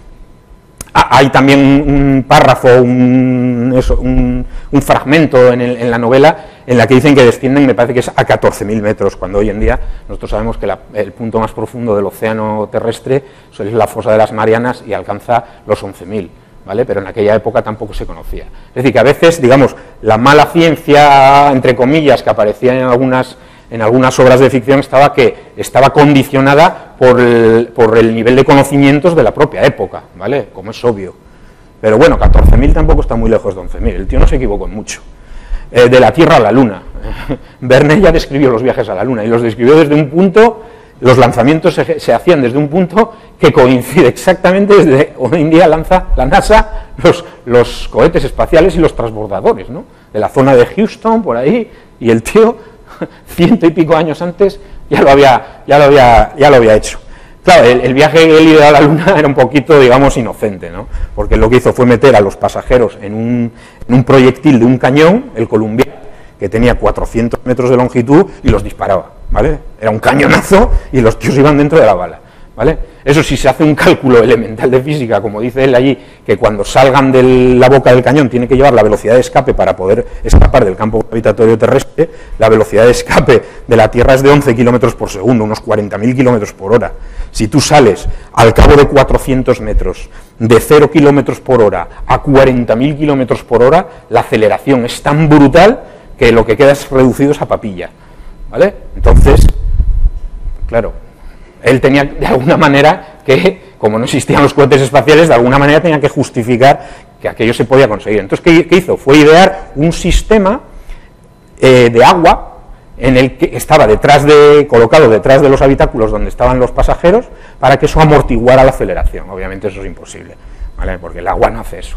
B: Hay también un párrafo, un, eso, un, un fragmento en, el, en la novela en la que dicen que descienden, me parece que es a catorce mil metros, cuando hoy en día nosotros sabemos que la, el punto más profundo del océano terrestre es la fosa de las Marianas y alcanza los once mil, ¿vale? Pero en aquella época tampoco se conocía. Es decir, que a veces, digamos, la mala ciencia, entre comillas, que aparecía en algunas, en algunas obras de ficción, estaba, que, estaba condicionada por el, por el nivel de conocimientos de la propia época, ¿vale? Como es obvio. Pero bueno, catorce mil tampoco está muy lejos de once mil, el tío no se equivocó en mucho. Eh, de la Tierra a la Luna. Verne ya describió los viajes a la Luna, y los describió desde un punto, los lanzamientos se, se hacían desde un punto que coincide exactamente desde hoy en día lanza la NASA los, los cohetes espaciales y los transbordadores, ¿no? De la zona de Houston, por ahí, y el tío, ciento y pico años antes, ya lo había, ya lo había, ya lo había hecho. Claro, el, el viaje que él iba a la Luna era un poquito, digamos, inocente, ¿no? Porque lo que hizo fue meter a los pasajeros en un, en un proyectil de un cañón, el Columbia, que tenía cuatrocientos metros de longitud, y los disparaba, ¿vale? Era un cañonazo y los tíos iban dentro de la bala, ¿vale? Eso sí, se hace un cálculo elemental de física, como dice él allí, que cuando salgan de la boca del cañón tiene que llevar la velocidad de escape para poder escapar del campo gravitatorio terrestre. La velocidad de escape de la Tierra es de once kilómetros por segundo, unos cuarenta mil kilómetros por hora. Si tú sales al cabo de cuatrocientos metros de cero kilómetros por hora a cuarenta mil kilómetros por hora, la aceleración es tan brutal que lo que queda es reducido a papilla, ¿vale? Entonces, claro, él tenía de alguna manera que, como no existían los cohetes espaciales, de alguna manera tenía que justificar que aquello se podía conseguir. Entonces, ¿qué, qué hizo? Fue idear un sistema eh, de agua en el que estaba detrás de, colocado detrás de los habitáculos donde estaban los pasajeros, para que eso amortiguara la aceleración. Obviamente eso es imposible, ¿vale? Porque el agua no hace eso.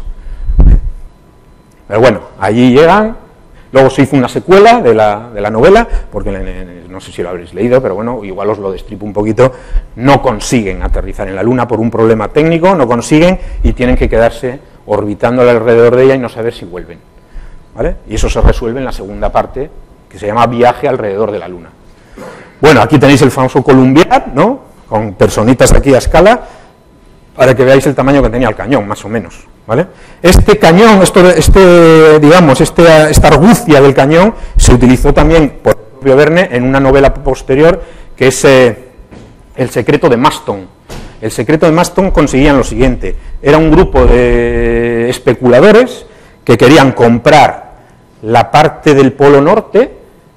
B: Pero bueno, allí llegan. Luego se hizo una secuela de la, de la novela, porque no sé si lo habréis leído, pero bueno, igual os lo destripo un poquito. No consiguen aterrizar en la Luna por un problema técnico, no consiguen, y tienen que quedarse orbitando alrededor de ella y no saber si vuelven, ¿vale? Y eso se resuelve en la segunda parte, que se llama Viaje alrededor de la Luna. Bueno, aquí tenéis el famoso Columbia, ¿no? Con personitas aquí a escala, para que veáis el tamaño que tenía el cañón, más o menos, ¿vale? Este cañón, esto, este, digamos, este, esta argucia del cañón se utilizó también por el propio Verne en una novela posterior, que es eh, El secreto de Maston. El secreto de Maston conseguían lo siguiente: era un grupo de especuladores que querían comprar la parte del Polo Norte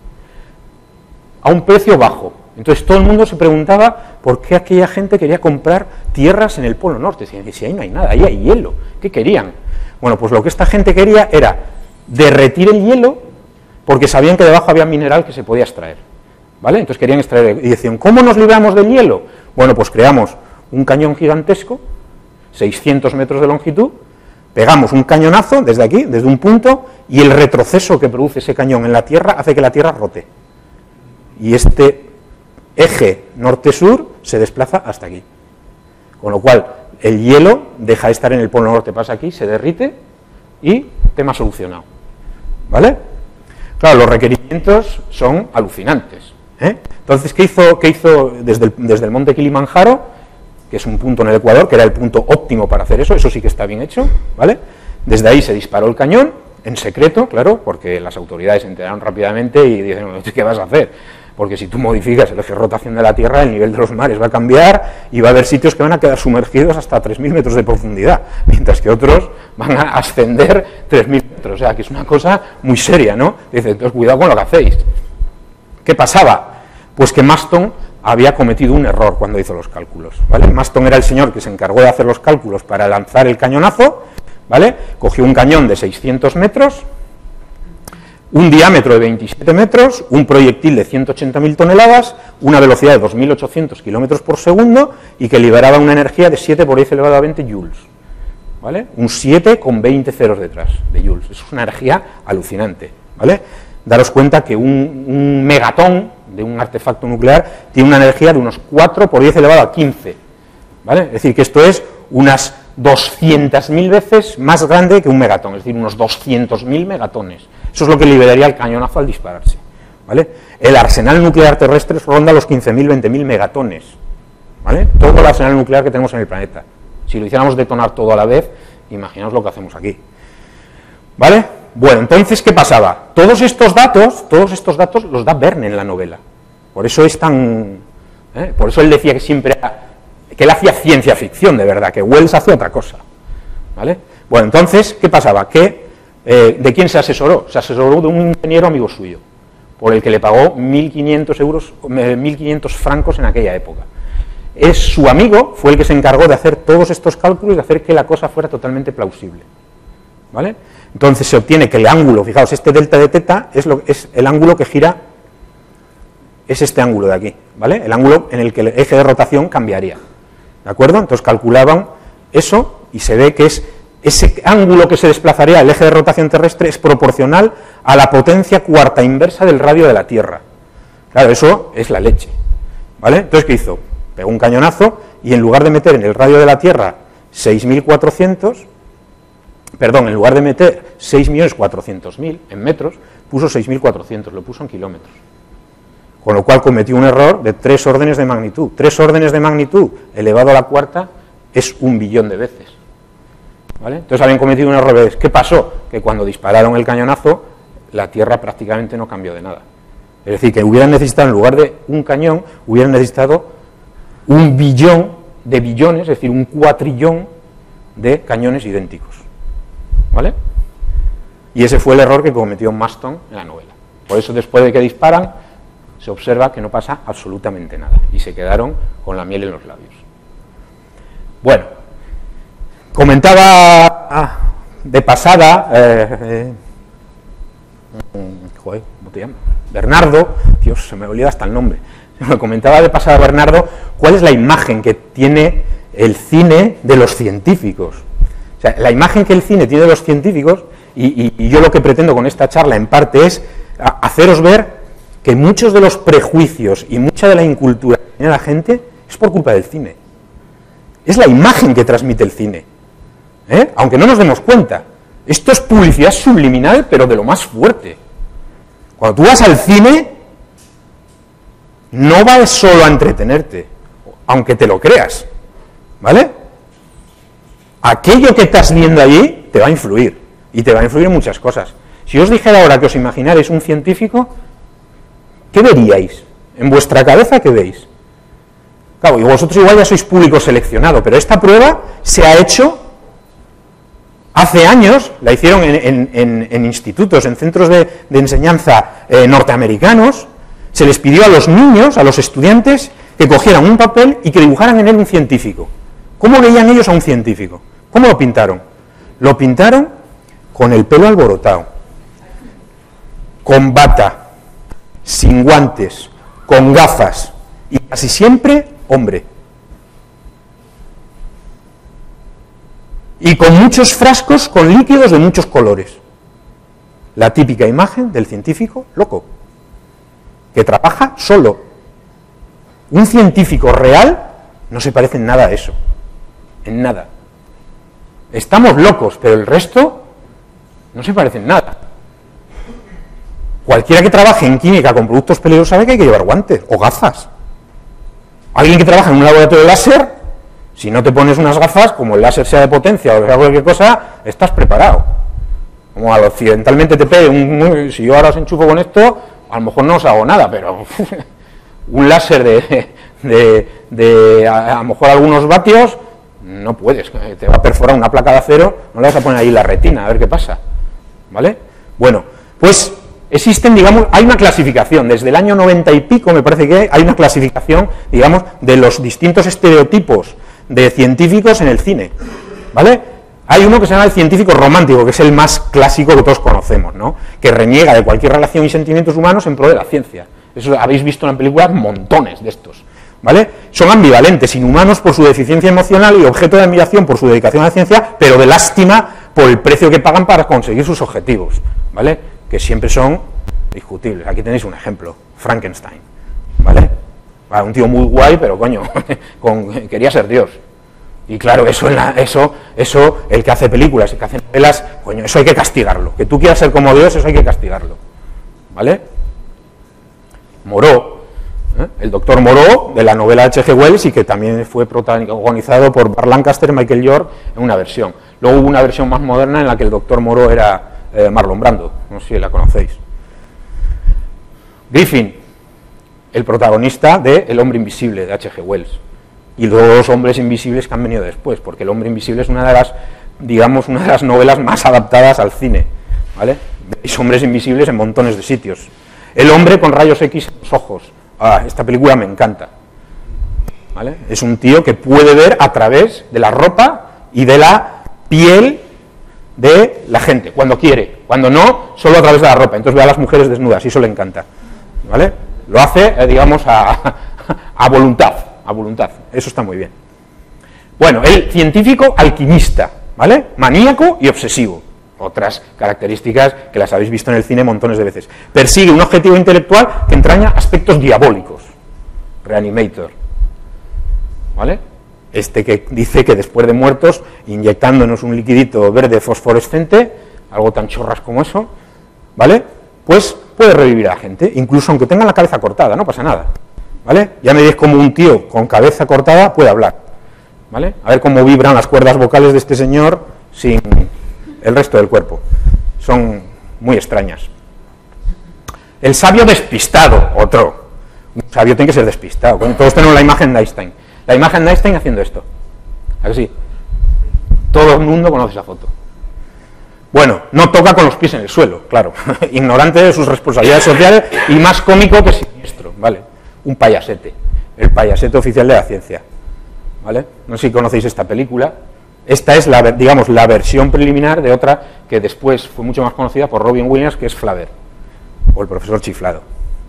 B: a un precio bajo. Entonces todo el mundo se preguntaba por qué aquella gente quería comprar tierras en el Polo Norte. Decían que si ahí no hay nada, ahí hay hielo. ¿Qué querían? Bueno, pues lo que esta gente quería era derretir el hielo, porque sabían que debajo había mineral que se podía extraer, ¿vale? Entonces querían extraer, y decían, ¿cómo nos libramos del hielo? Bueno, pues creamos un cañón gigantesco, seiscientos metros de longitud, pegamos un cañonazo desde aquí, desde un punto, y el retroceso que produce ese cañón en la Tierra hace que la Tierra rote. Y este eje norte-sur se desplaza hasta aquí. Con lo cual, el hielo deja de estar en el Polo Norte, pasa aquí, se derrite y tema solucionado, ¿vale? Claro, los requerimientos son alucinantes, ¿eh? Entonces, ¿qué hizo, qué hizo desde, el, desde el monte Kilimanjaro, que es un punto en el Ecuador, que era el punto óptimo para hacer eso? Eso sí que está bien hecho, ¿vale? Desde ahí se disparó el cañón, en secreto, claro, porque las autoridades se enteraron rápidamente y dijeron, ¿qué vas a hacer? Porque si tú modificas el eje de rotación de la Tierra, el nivel de los mares va a cambiar y va a haber sitios que van a quedar sumergidos hasta tres mil metros de profundidad, mientras que otros van a ascender tres mil metros. O sea, que es una cosa muy seria, ¿no? Dice, entonces cuidado con lo que hacéis. ¿Qué pasaba? Pues que Maston había cometido un error cuando hizo los cálculos, ¿vale? Maston era el señor que se encargó de hacer los cálculos para lanzar el cañonazo, ¿vale? Cogió un cañón de seiscientos metros, un diámetro de veintisiete metros, un proyectil de ciento ochenta mil toneladas, una velocidad de dos mil ochocientos kilómetros por segundo y que liberaba una energía de siete por diez elevado a veinte joules, ¿vale? Un siete con veinte ceros detrás de joules. Eso es una energía alucinante, ¿vale? Daros cuenta que un, un megatón de un artefacto nuclear tiene una energía de unos cuatro por diez elevado a quince, ¿vale? Es decir, que esto es unas doscientas mil veces más grande que un megatón, es decir, unos doscientos mil megatones. Eso es lo que liberaría el cañonazo al dispararse, ¿vale? El arsenal nuclear terrestre ronda los quince mil, veinte mil megatones, ¿vale? Todo el arsenal nuclear que tenemos en el planeta. Si lo hiciéramos detonar todo a la vez, imaginaos lo que hacemos aquí, ¿vale? Bueno, entonces, ¿qué pasaba? Todos estos datos, todos estos datos los da Verne en la novela. Por eso es tan... ¿eh? Por eso él decía que siempre... que él hacía ciencia ficción, de verdad, que Wells hacía otra cosa, ¿vale? Bueno, entonces, ¿qué pasaba? Que, eh, ¿de quién se asesoró? Se asesoró de un ingeniero amigo suyo, por el que le pagó mil quinientos euros, mil quinientos francos en aquella época. Es su amigo, fue el que se encargó de hacer todos estos cálculos y de hacer que la cosa fuera totalmente plausible, ¿vale? Entonces se obtiene que el ángulo, fijaos, este delta de teta es, lo, es el ángulo que gira, es este ángulo de aquí, ¿vale? El ángulo en el que el eje de rotación cambiaría, ¿de acuerdo? Entonces calculaban eso y se ve que es ese ángulo que se desplazaría al eje de rotación terrestre es proporcional a la potencia cuarta inversa del radio de la Tierra. Claro, eso es la leche, ¿vale? Entonces, ¿qué hizo? Pegó un cañonazo y en lugar de meter en el radio de la Tierra seis mil cuatrocientos, perdón, en lugar de meter seis millones cuatrocientos mil en metros, puso seis mil cuatrocientos, lo puso en kilómetros. Con lo cual cometió un error de tres órdenes de magnitud. Tres órdenes de magnitud elevado a la cuarta es un billón de veces, ¿vale? Entonces habían cometido un error. ¿Qué pasó? Que cuando dispararon el cañonazo, la Tierra prácticamente no cambió de nada. Es decir, que hubieran necesitado, en lugar de un cañón, hubieran necesitado un billón de billones, es decir, un cuatrillón de cañones idénticos, ¿vale? Y ese fue el error que cometió Maston en la novela. Por eso, después de que disparan, se observa que no pasa absolutamente nada, y se quedaron con la miel en los labios. Bueno, comentaba ah, de pasada, eh, eh, joder, ¿cómo te llamas? Bernardo, Dios, se me olvida hasta el nombre, me comentaba de pasada Bernardo cuál es la imagen que tiene el cine de los científicos. O sea, la imagen que el cine tiene de los científicos, y, y, y yo lo que pretendo con esta charla en parte es a, haceros ver que muchos de los prejuicios y mucha de la incultura que tiene la gente es por culpa del cine. Es la imagen que transmite el cine, ¿eh? Aunque no nos demos cuenta. Esto es publicidad subliminal, pero de lo más fuerte. Cuando tú vas al cine, no vas solo a entretenerte, aunque te lo creas, ¿vale? Aquello que estás viendo allí te va a influir, y te va a influir en muchas cosas. Si yo os dijera ahora que os imaginarais un científico, ¿qué veríais? En vuestra cabeza, ¿qué veis? Claro, y vosotros igual ya sois público seleccionado, pero esta prueba se ha hecho hace años, la hicieron en, en, en, en institutos, en centros de, de enseñanza eh, norteamericanos, se les pidió a los niños, a los estudiantes, que cogieran un papel y que dibujaran en él un científico. ¿Cómo veían ellos a un científico? ¿Cómo lo pintaron? Lo pintaron con el pelo alborotado, con bata, sin guantes, con gafas, y casi siempre hombre. Y con muchos frascos con líquidos de muchos colores. La típica imagen del científico loco, que trabaja solo. Un científico real no se parece en nada a eso, en nada. Estamos locos, pero el resto no se parece en nada. Cualquiera que trabaje en química con productos peligrosos sabe que hay que llevar guantes o gafas. Alguien que trabaja en un laboratorio de láser, si no te pones unas gafas, como el láser sea de potencia o sea cualquier cosa, estás preparado. Como occidentalmente te pegue, un, si yo ahora os enchufo con esto, a lo mejor no os hago nada, pero un láser de, de, de a, a lo mejor algunos vatios, no puedes, te va a perforar una placa de acero, no le vas a poner ahí la retina, a ver qué pasa, ¿vale? Bueno, pues existen, digamos, hay una clasificación, desde el año noventa y pico me parece que hay una clasificación, digamos, de los distintos estereotipos de científicos en el cine, ¿vale? Hay uno que se llama el científico romántico, que es el más clásico que todos conocemos, ¿no? Que reniega de cualquier relación y sentimientos humanos en pro de la ciencia. Eso habéis visto en la película montones de estos, ¿vale? Son ambivalentes, inhumanos por su deficiencia emocional y objeto de admiración por su dedicación a la ciencia, pero de lástima por el precio que pagan para conseguir sus objetivos, ¿vale? Que siempre son discutibles. Aquí tenéis un ejemplo, Frankenstein, ¿vale? Vale, un tío muy guay, pero coño, con, quería ser Dios. Y claro, eso, en la, eso, eso, el que hace películas, el que hace novelas, coño, eso hay que castigarlo. Que tú quieras ser como Dios, eso hay que castigarlo, ¿vale? Moreau, ¿eh? El doctor Moreau, de la novela de H G Wells, y que también fue protagonizado por Burt Lancaster y Michael York en una versión. Luego hubo una versión más moderna en la que el doctor Moreau era eh, Marlon Brando, no sé si la conocéis. Griffin, el protagonista de El hombre invisible, de H G Wells. Y luego los hombres invisibles que han venido después, porque el hombre invisible es una de las digamos, una de las novelas más adaptadas al cine, ¿vale? Veis hombres invisibles en montones de sitios. El hombre con rayos X en los ojos. Ah, esta película me encanta, ¿vale? Es un tío que puede ver a través de la ropa y de la piel de la gente, cuando quiere, cuando no, solo a través de la ropa, entonces ve a las mujeres desnudas, y eso le encanta, ¿vale? Lo hace, eh, digamos, a, a voluntad, a voluntad, eso está muy bien. Bueno, el científico alquimista, ¿vale? Maníaco y obsesivo, otras características que las habéis visto en el cine montones de veces. Persigue un objetivo intelectual que entraña aspectos diabólicos, Reanimator, ¿vale? Este que dice que después de muertos, inyectándonos un liquidito verde fosforescente, algo tan chorras como eso, ¿vale? Pues puede revivir a la gente, incluso aunque tengan la cabeza cortada, no pasa nada, ¿vale? Ya me diréis cómo un tío con cabeza cortada puede hablar, ¿vale? A ver cómo vibran las cuerdas vocales de este señor sin el resto del cuerpo. Son muy extrañas. El sabio despistado, otro. Un sabio tiene que ser despistado. Todos tenemos la imagen de Einstein. La imagen de Einstein haciendo esto. ¿A que sí? Todo el mundo conoce esa foto. Bueno, no toca con los pies en el suelo, claro. Ignorante de sus responsabilidades sociales y más cómico que siniestro, ¿vale? Un payasete. El payasete oficial de la ciencia, ¿vale? No sé si conocéis esta película. Esta es, la, digamos, la versión preliminar de otra que después fue mucho más conocida por Robin Williams, que es Flaver, o el profesor chiflado.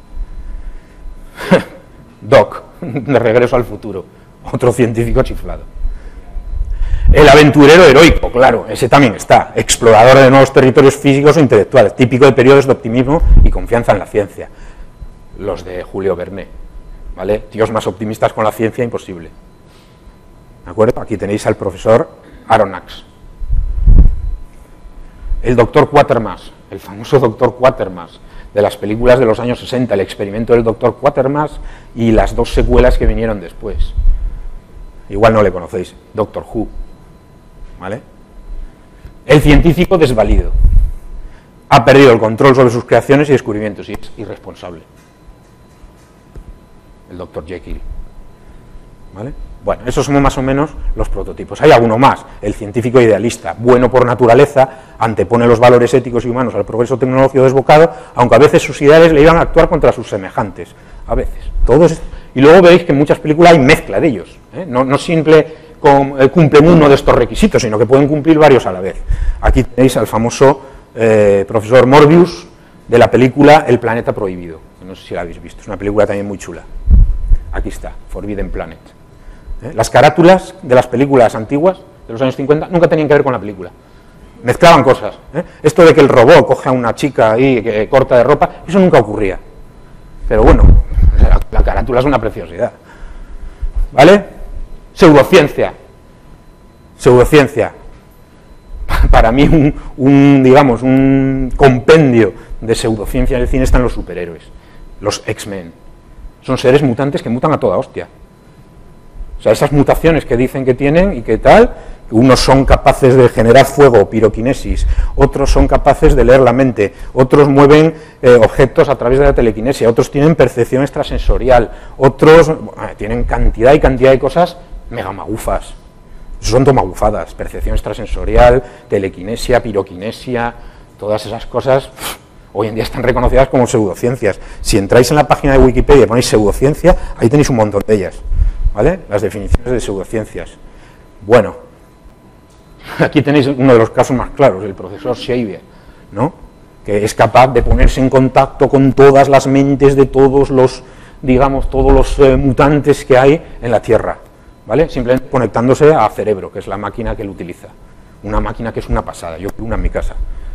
B: Doc, de Regreso al Futuro, otro científico chiflado. El aventurero heroico, claro, ese también está, explorador de nuevos territorios físicos o intelectuales, típico de periodos de optimismo y confianza en la ciencia. Los de Julio Verne, ¿vale? Tíos más optimistas con la ciencia, imposible. ¿De acuerdo? Aquí tenéis al profesor Aronnax. El doctor Quatermass, el famoso doctor Quatermass, de las películas de los años sesenta, el experimento del doctor Quatermass y las dos secuelas que vinieron después. Igual no le conocéis, Doctor Who, ¿vale? El científico desvalido. Ha perdido el control sobre sus creaciones y descubrimientos y es irresponsable. El doctor Jekyll, ¿vale? Bueno, esos son más o menos los prototipos. Hay alguno más, el científico idealista, bueno por naturaleza, antepone los valores éticos y humanos al progreso tecnológico desbocado, aunque a veces sus ideales le iban a actuar contra sus semejantes, a veces. Todos, y luego veis que en muchas películas hay mezcla de ellos, ¿eh? no, no simple con, eh, cumplen uno de estos requisitos, sino que pueden cumplir varios a la vez. Aquí tenéis al famoso eh, profesor Morbius de la película El planeta prohibido, no sé si la habéis visto, es una película también muy chula. Aquí está, Forbidden Planet. ¿Eh? Las carátulas de las películas antiguas, de los años cincuenta, nunca tenían que ver con la película. Mezclaban cosas. ¿eh? Esto de que el robot coge a una chica ahí que corta de ropa, eso nunca ocurría. Pero bueno, la, la carátula es una preciosidad. ¿Vale? Pseudociencia. Pseudociencia. Para mí, un, un, digamos, un compendio de pseudociencia en el cine están los superhéroes, los X-Men. Son seres mutantes que mutan a toda hostia. O sea, esas mutaciones que dicen que tienen y que tal, unos son capaces de generar fuego, piroquinesis, otros son capaces de leer la mente, otros mueven eh, objetos a través de la telequinesia, otros tienen percepción extrasensorial, otros eh, tienen cantidad y cantidad de cosas mega magufas. Son tomagufadas, percepción extrasensorial, telequinesia, piroquinesia, todas esas cosas pff, hoy en día están reconocidas como pseudociencias. Si entráis en la página de Wikipedia y ponéis pseudociencia, ahí tenéis un montón de ellas. ¿Vale? Las definiciones de pseudociencias. Bueno, aquí tenéis uno de los casos más claros, el profesor Xavier, ¿no? Que es capaz de ponerse en contacto con todas las mentes de todos los, digamos, todos los eh, mutantes que hay en la Tierra, ¿vale? Simplemente conectándose a Cerebro, que es la máquina que él utiliza. Una máquina que es una pasada, yo quiero una en mi casa.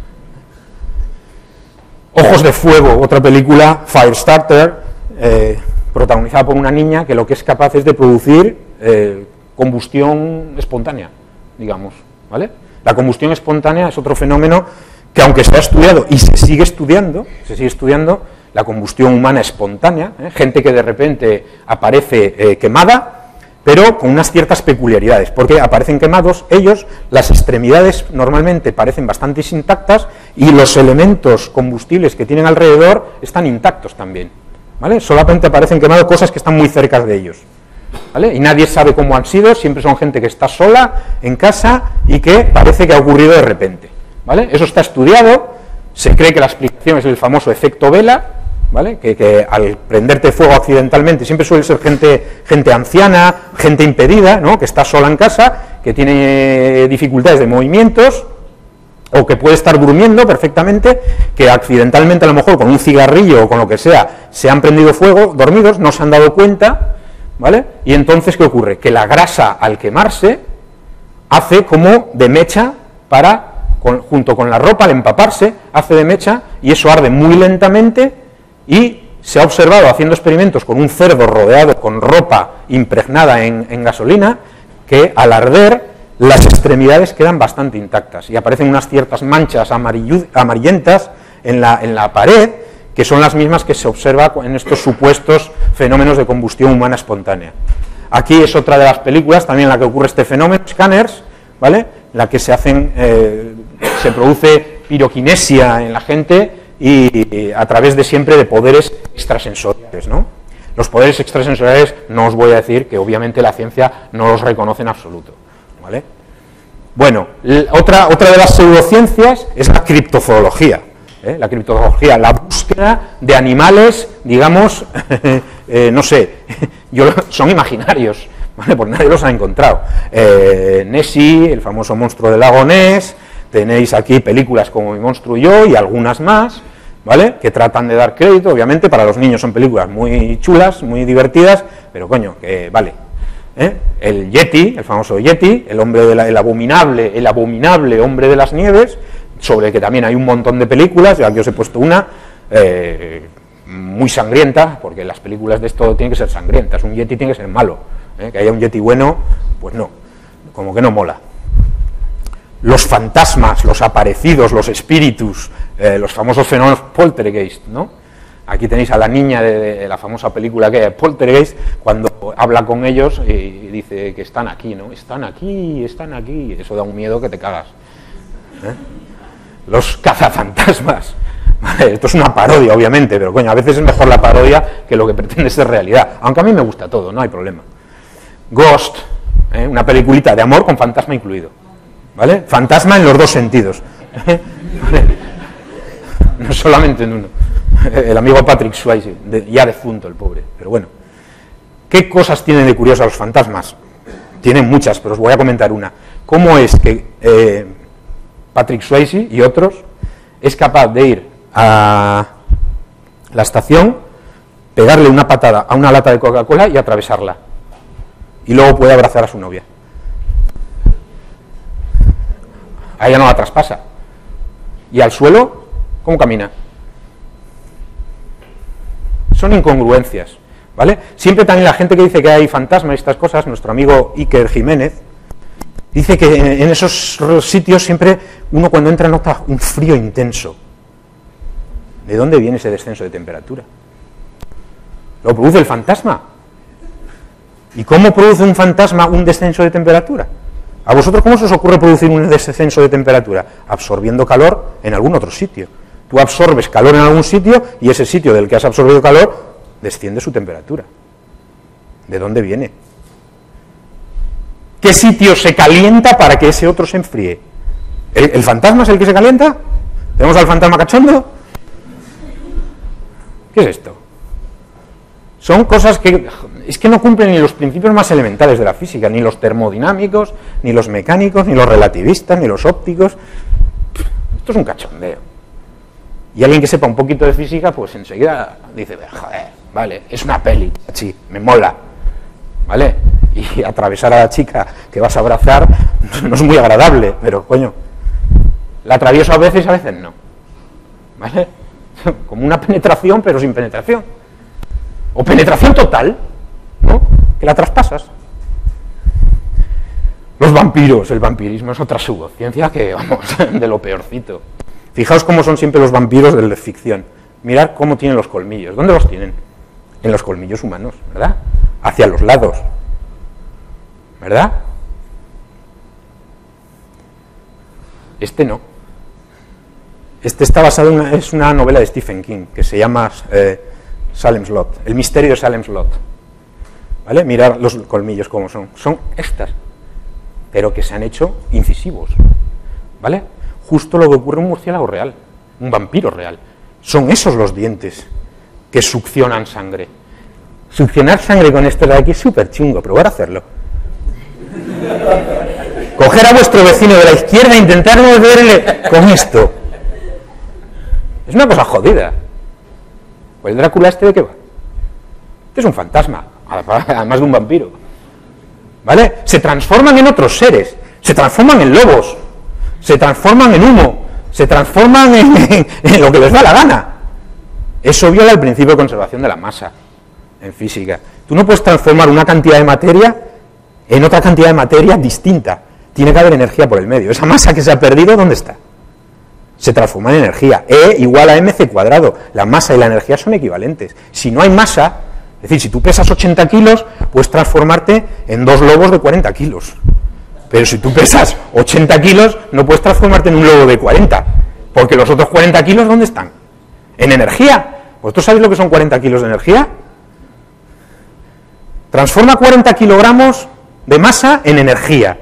B: Ojos de Fuego, otra película, Firestarter, eh, protagonizada por una niña que lo que es capaz es de producir eh, combustión espontánea, digamos, ¿vale? La combustión espontánea es otro fenómeno que, aunque se ha estudiado y se sigue estudiando, se sigue estudiando la combustión humana espontánea, ¿eh? Gente que de repente aparece eh, quemada, pero con unas ciertas peculiaridades, porque aparecen quemados ellos, las extremidades normalmente parecen bastante intactas y los elementos combustibles que tienen alrededor están intactos también. ¿Vale? Solamente aparecen quemadas cosas que están muy cerca de ellos. ¿vale? Y nadie sabe cómo han sido, siempre son gente que está sola en casa y que parece que ha ocurrido de repente, ¿vale? Eso está estudiado, se cree que la explicación es el famoso efecto vela, ¿vale? Que, que al prenderte fuego accidentalmente siempre suele ser gente, gente anciana, gente impedida, ¿no? Que está sola en casa, que tiene dificultades de movimientos, o que puede estar durmiendo perfectamente, que accidentalmente a lo mejor con un cigarrillo o con lo que sea se han prendido fuego, dormidos, no se han dado cuenta, ¿vale? Y entonces, ¿qué ocurre? Que la grasa al quemarse hace como de mecha para, con, junto con la ropa, al empaparse, hace de mecha y eso arde muy lentamente. Y se ha observado haciendo experimentos con un cerdo rodeado con ropa impregnada en, en gasolina, que al arder las extremidades quedan bastante intactas y aparecen unas ciertas manchas amarillentas en la, en la pared, que son las mismas que se observa en estos supuestos fenómenos de combustión humana espontánea. Aquí es otra de las películas también en la que ocurre este fenómeno, Scanners, ¿vale? En la que se hacen, eh, se produce piroquinesia en la gente, y a través de siempre de poderes extrasensoriales, ¿no? Los poderes extrasensoriales no os voy a decir que obviamente la ciencia no los reconoce en absoluto, ¿vale? Bueno, otra, otra de las pseudociencias es la criptozoología, ¿eh? La criptozoología, la búsqueda de animales, digamos, eh, no sé, yo, son imaginarios, ¿vale? Porque nadie los ha encontrado. Eh, Nessie, el famoso monstruo del lago Ness. Tenéis aquí películas como Mi monstruo y yo y algunas más, ¿vale? Que tratan de dar crédito, obviamente para los niños son películas muy chulas, muy divertidas, pero coño, que vale. ¿Eh? El Yeti, el famoso Yeti, el hombre de la, el abominable, el abominable hombre de las nieves, sobre el que también hay un montón de películas, yo aquí os he puesto una, eh, muy sangrienta, porque las películas de esto tienen que ser sangrientas, un Yeti tiene que ser malo, ¿eh? Que haya un Yeti bueno, pues no, como que no mola. Los fantasmas, los aparecidos, los espíritus, eh, los famosos fenómenos poltergeist, ¿no? Aquí tenéis a la niña de, de la famosa película que es Poltergeist, cuando habla con ellos y dice que están aquí, ¿no? Están aquí, están aquí, eso da un miedo que te cagas. ¿Eh? Los cazafantasmas, ¿vale? Esto es una parodia, obviamente, pero coño, a veces es mejor la parodia que lo que pretende ser realidad, aunque a mí me gusta todo, no hay problema. Ghost, ¿eh? Una peliculita de amor con fantasma incluido. ¿Vale? Fantasma en los dos sentidos, ¿vale? No solamente en uno. El amigo Patrick Swayze, de, ya defunto el pobre, pero bueno. ¿Qué cosas tienen de curiosas los fantasmas? Tienen muchas, pero os voy a comentar una. ¿Cómo es que eh, Patrick Swayze y otros es capaz de ir a la estación, pegarle una patada a una lata de Coca-Cola y atravesarla? Y luego puede abrazar a su novia. A ella no la traspasa. ¿Y al suelo? ¿Cómo camina? Son incongruencias, ¿vale? Siempre también la gente que dice que hay fantasmas y estas cosas, nuestro amigo Iker Jiménez, dice que en esos sitios siempre uno cuando entra nota un frío intenso. ¿De dónde viene ese descenso de temperatura? ¿Lo produce el fantasma? ¿Y cómo produce un fantasma un descenso de temperatura? ¿A vosotros cómo se os ocurre producir un descenso de temperatura? Absorbiendo calor en algún otro sitio. Tú absorbes calor en algún sitio y ese sitio del que has absorbido calor desciende su temperatura. ¿De dónde viene? ¿Qué sitio se calienta para que ese otro se enfríe? ¿El, el fantasma es el que se calienta? ¿Tenemos al fantasma cachondo? ¿Qué es esto? Son cosas que es que no cumplen ni los principios más elementales de la física, ni los termodinámicos, ni los mecánicos, ni los relativistas, ni los ópticos. Esto es un cachondeo. Y alguien que sepa un poquito de física, pues enseguida dice, joder, vale, es una peli, sí, me mola, ¿vale? Y atravesar a la chica que vas a abrazar no es muy agradable, pero coño, la atravieso a veces y a veces no, ¿vale? Como una penetración, pero sin penetración. O penetración total, ¿no? Que la traspasas. Los vampiros, el vampirismo es otra pseudociencia que, vamos, de lo peorcito. Fijaos cómo son siempre los vampiros de la ficción. Mirad cómo tienen los colmillos. ¿Dónde los tienen? En los colmillos humanos, ¿verdad? Hacia los lados, ¿verdad? Este no. Este está basado en una, es una novela de Stephen King que se llama eh, Salem Slot, El misterio de Salem Slot. ¿vale? Mirad los colmillos como son, son estas, pero que se han hecho incisivos, ¿vale? Justo lo que ocurre en un murciélago real, un vampiro real. Son esos los dientes que succionan sangre. Succionar sangre con esto de aquí es súper chungo, probar a hacerlo. Coger a vuestro vecino de la izquierda e intentar morderle con esto. Es una cosa jodida. Pues el Drácula este, ¿de qué va? Este es un fantasma, además de un vampiro. ¿Vale? Se transforman en otros seres, se transforman en lobos, se transforman en humo, se transforman en, en, en lo que les da la gana. Eso viola el principio de conservación de la masa en física. Tú no puedes transformar una cantidad de materia en otra cantidad de materia distinta. Tiene que haber energía por el medio. Esa masa que se ha perdido, ¿dónde está? Se transforma en energía. E igual a mc cuadrado. La masa y la energía son equivalentes. Si no hay masa, es decir, si tú pesas ochenta kilos, puedes transformarte en dos lobos de cuarenta kilos. Pero si tú pesas ochenta kilos, no puedes transformarte en un lobo de cuarenta. Porque los otros cuarenta kilos, ¿dónde están? En energía. ¿Vosotros sabéis lo que son cuarenta kilos de energía? Transforma cuarenta kilogramos de masa en energía.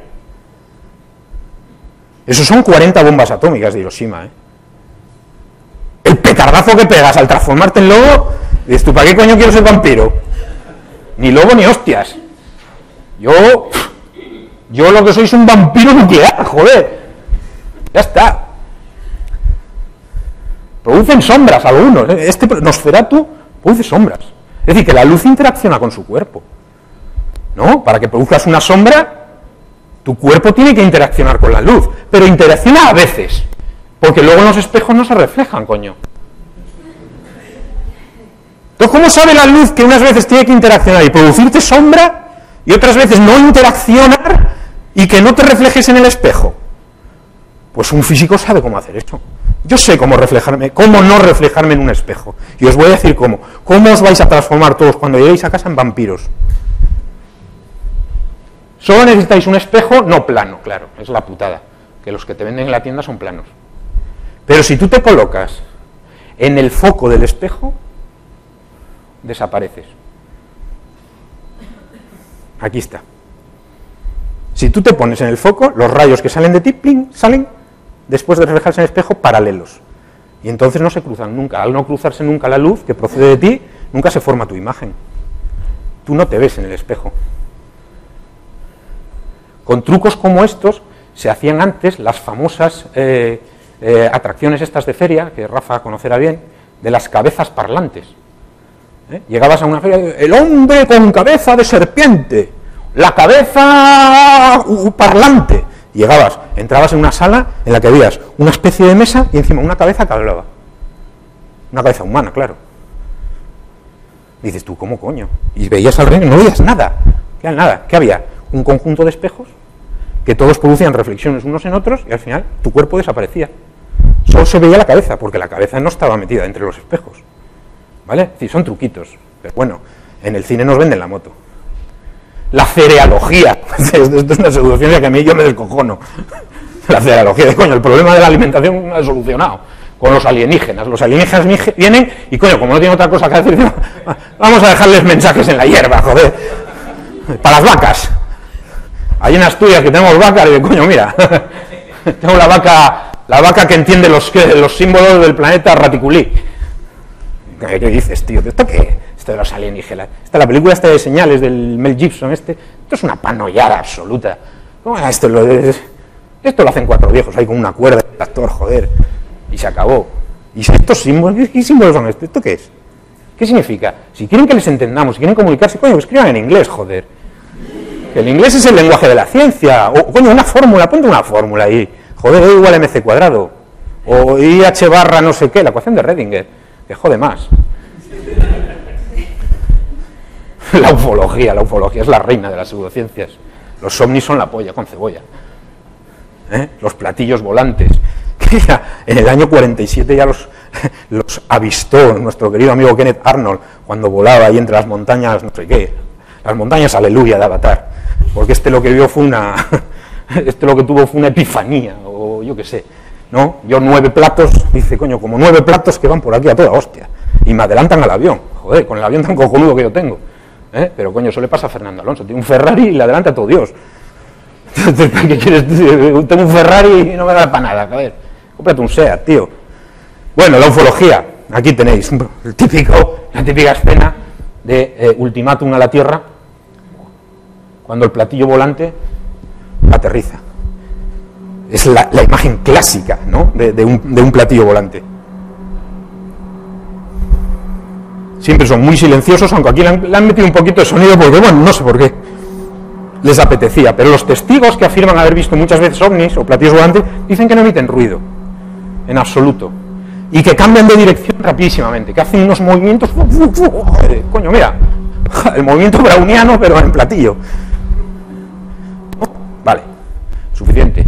B: Eso son cuarenta bombas atómicas de Hiroshima, ¿eh? El petardazo que pegas al transformarte en lobo, dices tú, ¿para qué coño quiero ser vampiro? Ni lobo ni hostias. Yo, yo lo que soy es un vampiro nuclear, joder. Ya está. Producen sombras algunos. Este Nosferatu produce sombras. Es decir, que la luz interacciona con su cuerpo. ¿No? Para que produzcas una sombra, tu cuerpo tiene que interaccionar con la luz, pero interacciona a veces, porque luego en los espejos no se reflejan, coño. Entonces, ¿cómo sabe la luz que unas veces tiene que interaccionar y producirte sombra, y otras veces no interaccionar y que no te reflejes en el espejo? Pues un físico sabe cómo hacer eso. Yo sé cómo reflejarme, cómo no reflejarme en un espejo, y os voy a decir cómo. ¿Cómo os vais a transformar todos cuando lleguéis a casa en vampiros? Solo necesitáis un espejo no plano, claro, es la putada, que los que te venden en la tienda son planos. Pero si tú te colocas en el foco del espejo, desapareces. Aquí está. Si tú te pones en el foco, los rayos que salen de ti, pling, salen, después de reflejarse en el espejo, paralelos. Y entonces no se cruzan nunca. Al no cruzarse nunca la luz que procede de ti, nunca se forma tu imagen. Tú no te ves en el espejo. Con trucos como estos se hacían antes las famosas eh, eh, atracciones estas de feria, que Rafa conocerá bien, de las cabezas parlantes. ¿Eh? Llegabas a una feria, el hombre con cabeza de serpiente, la cabeza uh, parlante. Llegabas, entrabas en una sala en la que veías una especie de mesa y encima una cabeza que hablaba. Una cabeza humana, claro. Y dices tú, ¿cómo coño? Y veías al rey y no veías nada. ¿Qué nada? ¿Qué había? Un conjunto de espejos que todos producían reflexiones unos en otros y al final tu cuerpo desaparecía. Solo se veía la cabeza, porque la cabeza no estaba metida entre los espejos. ¿Vale? Sí, son truquitos. Pero bueno, en el cine nos venden la moto. La cerealogía. Esto es una seducción que a mí yo me descojono. La cerealogía de coño, el problema de la alimentación no es solucionado. Con los alienígenas. Los alienígenas vienen y coño, como no tienen otra cosa que decir, vamos a dejarles mensajes en la hierba, joder. Para las vacas. Hay en Asturias que tenemos vacas y de coño, mira, tengo la vaca, la vaca que entiende los, los símbolos del planeta Raticulí. ¿Qué, qué dices, tío? ¿Esto qué? Esto de los alienígenas. Esta, la película esta de Señales del Mel Gibson, este, esto es una panollada absoluta. ¿Cómo es esto? Lo, es, esto lo hacen cuatro viejos ahí con una cuerda de actor, joder, y se acabó. ¿Y estos símbolos? ¿Qué símbolos son estos? ¿Esto qué es? ¿Qué significa? Si quieren que les entendamos, si quieren comunicarse, coño, que escriban en inglés, joder. Que el inglés es el lenguaje de la ciencia. O, coño, una fórmula, ponte una fórmula ahí. Joder, E igual a mc cuadrado. O I H barra no sé qué, la ecuación de Redinger. Que jode más. La ufología, la ufología es la reina de las pseudociencias. Los ovnis son la polla con cebolla. ¿Eh? Los platillos volantes. Que ya en el año cuarenta y siete ya los, los avistó nuestro querido amigo Kenneth Arnold cuando volaba ahí entre las montañas, no sé qué, las montañas Aleluya de Avatar, porque este lo que vio fue una, este lo que tuvo fue una epifanía, o yo qué sé, ¿no? Vio nueve platos, dice, coño, como nueve platos que van por aquí a toda hostia, y me adelantan al avión, joder, con el avión tan cojonudo que yo tengo, ¿Eh? Pero coño, eso le pasa a Fernando Alonso, tiene un Ferrari y le adelanta a todo Dios. Entonces, ¿qué quieres decir? Tengo un Ferrari y no me da para nada, a ver, cómprate un SEAT, tío. Bueno, la ufología, aquí tenéis el típico, la típica escena de eh, ultimátum a la Tierra, cuando el platillo volante aterriza. Es la, la imagen clásica, ¿no?, de, de, un, de un platillo volante. Siempre son muy silenciosos, aunque aquí le han, le han metido un poquito de sonido porque, bueno, no sé por qué les apetecía, pero los testigos que afirman haber visto muchas veces ovnis o platillos volantes dicen que no emiten ruido, en absoluto, y que cambian de dirección rapidísimamente, que hacen unos movimientos, coño, mira, el movimiento browniano, pero en platillo. Vale, suficiente.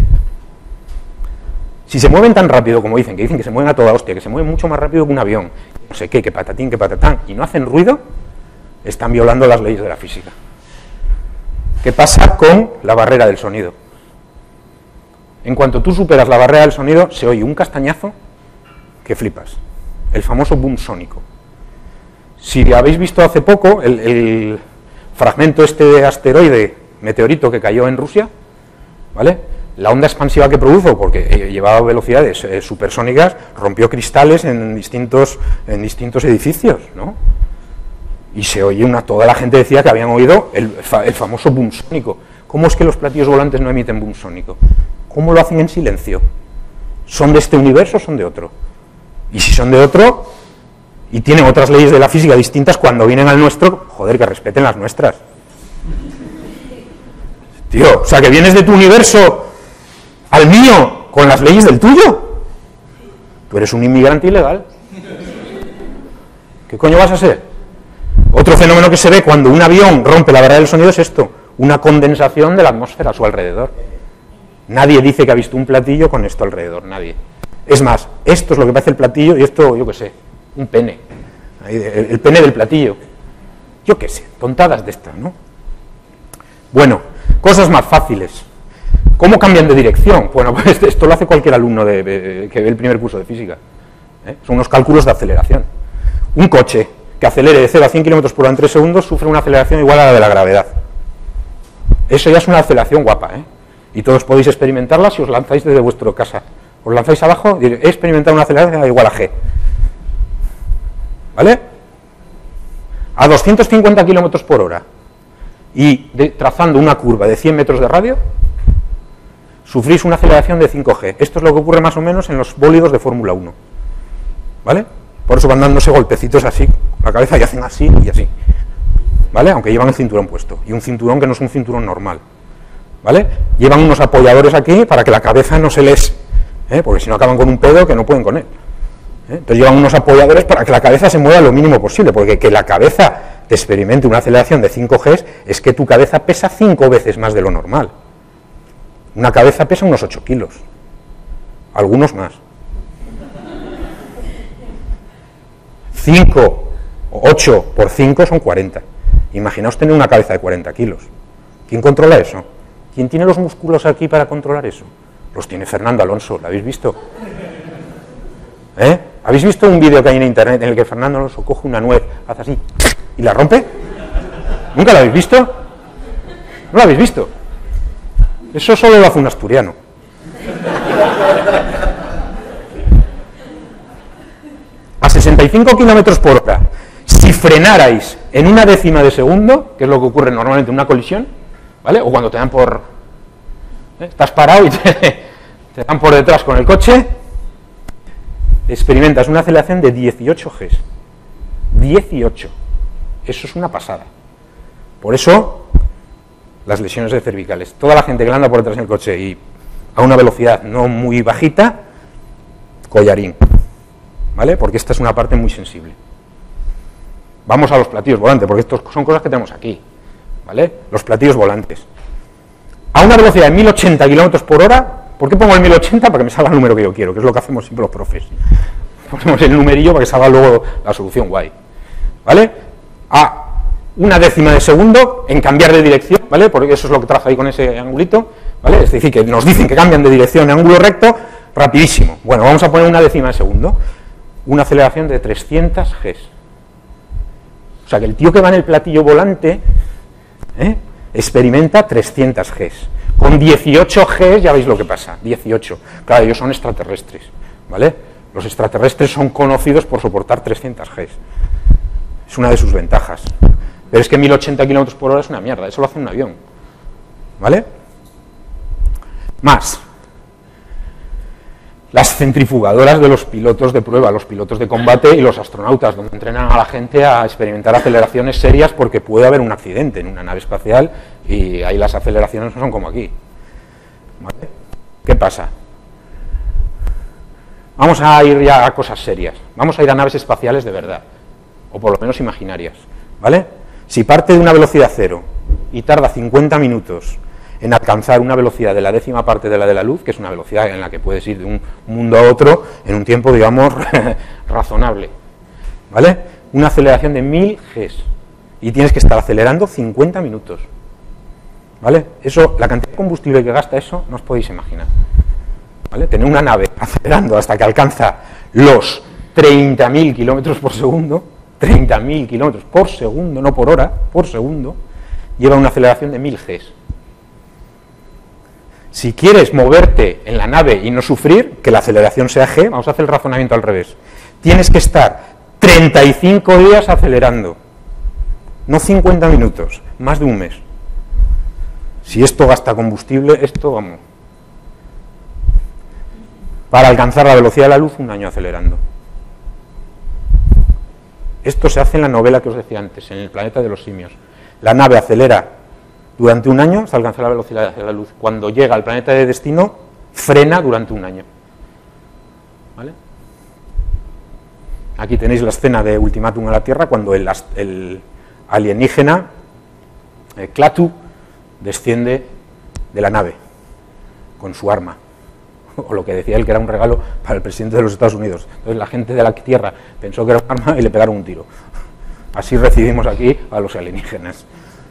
B: Si se mueven tan rápido como dicen, que dicen que se mueven a toda hostia, que se mueven mucho más rápido que un avión, no sé qué, que patatín, que patatán, y no hacen ruido, están violando las leyes de la física. ¿Qué pasa con la barrera del sonido? En cuanto tú superas la barrera del sonido, se oye un castañazo que flipas, el famoso boom sónico. Si habéis visto hace poco el, el fragmento este de asteroide, meteorito que cayó en Rusia, ¿vale?, la onda expansiva que produjo, porque llevaba velocidades eh, supersónicas, rompió cristales en distintos, en distintos edificios, ¿no? Y se oye una, toda la gente decía que habían oído el, el famoso boom sónico. ¿Cómo es que los platillos volantes no emiten boom sónico? ¿Cómo lo hacen en silencio? ¿Son de este universo o son de otro? Y si son de otro, y tienen otras leyes de la física distintas, cuando vienen al nuestro, joder, que respeten las nuestras. Tío, o sea, que vienes de tu universo al mío con las leyes del tuyo. Tú eres un inmigrante ilegal. ¿Qué coño vas a ser? Otro fenómeno que se ve cuando un avión rompe la barrera del sonido es esto, una condensación de la atmósfera a su alrededor. Nadie dice que ha visto un platillo con esto alrededor, nadie. Es más, esto es lo que parece el platillo y esto, yo qué sé, un pene. Ahí, el, el pene del platillo. Yo qué sé, tontadas de estas, ¿no? Bueno, cosas más fáciles. ¿Cómo cambian de dirección? Bueno, pues esto lo hace cualquier alumno de, de, que ve el primer curso de física. ¿Eh? Son unos cálculos de aceleración. Un coche que acelere de cero a cien kilómetros por hora en tres segundos sufre una aceleración igual a la de la gravedad. Eso ya es una aceleración guapa, ¿eh? Y todos podéis experimentarla si os lanzáis desde vuestra casa. Os lanzáis abajo y he experimentado una aceleración igual a G. ¿Vale? A doscientos cincuenta kilómetros por hora y de, trazando una curva de cien metros de radio, sufrís una aceleración de cinco G. Esto es lo que ocurre más o menos en los bólidos de Fórmula uno. ¿Vale? Por eso van dándose golpecitos así, la cabeza, y hacen así y así. ¿Vale? Aunque llevan el cinturón puesto. Y un cinturón que no es un cinturón normal. ¿Vale? Llevan unos apoyadores aquí para que la cabeza no se les... ¿eh? Porque si no acaban con un pedo que no pueden con él. ¿Eh? Entonces llevan unos apoyadores para que la cabeza se mueva lo mínimo posible, porque que la cabeza te experimente una aceleración de cinco G es que tu cabeza pesa cinco veces más de lo normal. Una cabeza pesa unos ocho kilos, algunos más. cinco, ocho por cinco son cuarenta. Imaginaos tener una cabeza de cuarenta kilos. ¿Quién controla eso? ¿Quién tiene los músculos aquí para controlar eso? Los tiene Fernando Alonso, ¿lo habéis visto? ¿Eh? ¿Habéis visto un vídeo que hay en internet en el que Fernando Alonso coge una nuez, hace así y la rompe? ¿Nunca lo habéis visto? ¿No lo habéis visto? Eso solo lo hace un asturiano. A sesenta y cinco kilómetros por hora, si frenarais en una décima de segundo, que es lo que ocurre normalmente en una colisión, ¿vale? O cuando te dan por... ¿eh? Estás parado y te, te dan por detrás con el coche, experimentas una aceleración de dieciocho G. dieciocho. Eso es una pasada. Por eso, las lesiones de cervicales. Toda la gente que anda por detrás en el coche y a una velocidad no muy bajita, collarín. ¿Vale? Porque esta es una parte muy sensible. Vamos a los platillos volantes, porque estos son cosas que tenemos aquí. ¿Vale? Los platillos volantes. A una velocidad de mil ochenta kilómetros por hora, ¿por qué pongo el mil ochenta? Para que me salga el número que yo quiero, que es lo que hacemos siempre los profes. Ponemos el numerillo para que salga luego la solución guay. ¿Vale? A una décima de segundo en cambiar de dirección, ¿vale? Porque eso es lo que trazo ahí con ese angulito, ¿vale? Es decir, que nos dicen que cambian de dirección en ángulo recto, rapidísimo. Bueno, vamos a poner una décima de segundo. Una aceleración de trescientos G. O sea, que el tío que va en el platillo volante ¿eh? experimenta trescientos Gs. Con dieciocho Gs ya veis lo que pasa, dieciocho. Claro, ellos son extraterrestres, ¿vale? Los extraterrestres son conocidos por soportar trescientos Gs. Es una de sus ventajas. Pero es que mil ochenta kilómetros por hora es una mierda, eso lo hace un avión, ¿vale? Más. Las centrifugadoras de los pilotos de prueba, los pilotos de combate y los astronautas, donde entrenan a la gente a experimentar aceleraciones serias porque puede haber un accidente en una nave espacial y ahí las aceleraciones no son como aquí. ¿Vale? ¿Qué pasa? Vamos a ir ya a cosas serias, vamos a ir a naves espaciales de verdad, o por lo menos imaginarias, ¿vale? Si parte de una velocidad cero y tarda cincuenta minutos en alcanzar una velocidad de la décima parte de la de la luz, que es una velocidad en la que puedes ir de un mundo a otro en un tiempo, digamos, razonable, ¿vale? Una aceleración de mil Gs, y tienes que estar acelerando cincuenta minutos, ¿vale? Eso, la cantidad de combustible que gasta eso, no os podéis imaginar, ¿vale? Tener una nave acelerando hasta que alcanza los treinta mil kilómetros por segundo, treinta mil kilómetros por segundo, no por hora, por segundo, lleva una aceleración de mil Gs. Si quieres moverte en la nave y no sufrir, que la aceleración sea G, vamos a hacer el razonamiento al revés. Tienes que estar treinta y cinco días acelerando, no cincuenta minutos, más de un mes. Si esto gasta combustible, esto, vamos, para alcanzar la velocidad de la luz, un año acelerando. Esto se hace en la novela que os decía antes, en El planeta de los simios. La nave acelera durante un año hasta alcanzar la velocidad de la luz. Cuando llega al planeta de destino, frena durante un año. ¿Vale? Aquí tenéis la escena de Ultimátum a la Tierra, cuando el, el alienígena, el Klaatu, desciende de la nave con su arma, o lo que decía él que era un regalo para el presidente de los Estados Unidos. Entonces la gente de la Tierra pensó que era un arma y le pegaron un tiro. Así recibimos aquí a los alienígenas.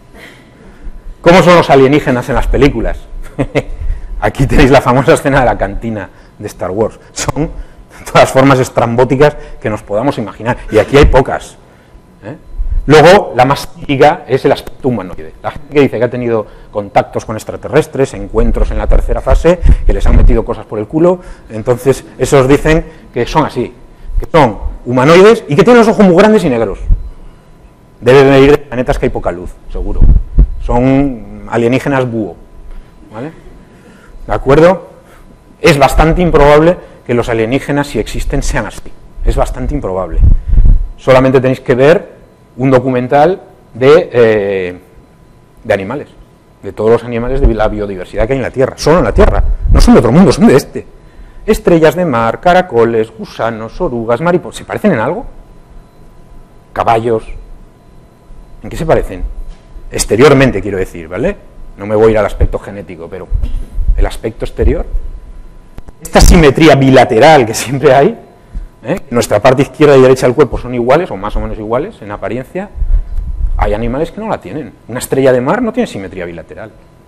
B: ¿Cómo son los alienígenas en las películas? Aquí tenéis la famosa escena de la cantina de Star Wars. Son todas las formas estrambóticas que nos podamos imaginar, y aquí hay pocas, ¿eh? Luego, la más típica es el aspecto humanoide. La gente que dice que ha tenido contactos con extraterrestres, encuentros en la tercera fase, que les han metido cosas por el culo, entonces esos dicen que son así, que son humanoides y que tienen los ojos muy grandes y negros. Deben venir de planetas que hay poca luz, seguro. Son alienígenas búho, ¿vale? ¿De acuerdo? Es bastante improbable que los alienígenas, si existen, sean así. Es bastante improbable. Solamente tenéis que ver un documental de, eh, de animales, de todos los animales de la biodiversidad que hay en la Tierra. Solo en la Tierra. No son de otro mundo, son de este. Estrellas de mar, caracoles, gusanos, orugas, mariposas. ¿Se parecen en algo? Caballos. ¿En qué se parecen? Exteriormente, quiero decir, ¿vale? No me voy a ir al aspecto genético, pero el aspecto exterior. Esta simetría bilateral que siempre hay, ¿eh? Nuestra parte izquierda y derecha del cuerpo son iguales, o más o menos iguales, en apariencia. Hay animales que no la tienen. Una estrella de mar no tiene simetría bilateral.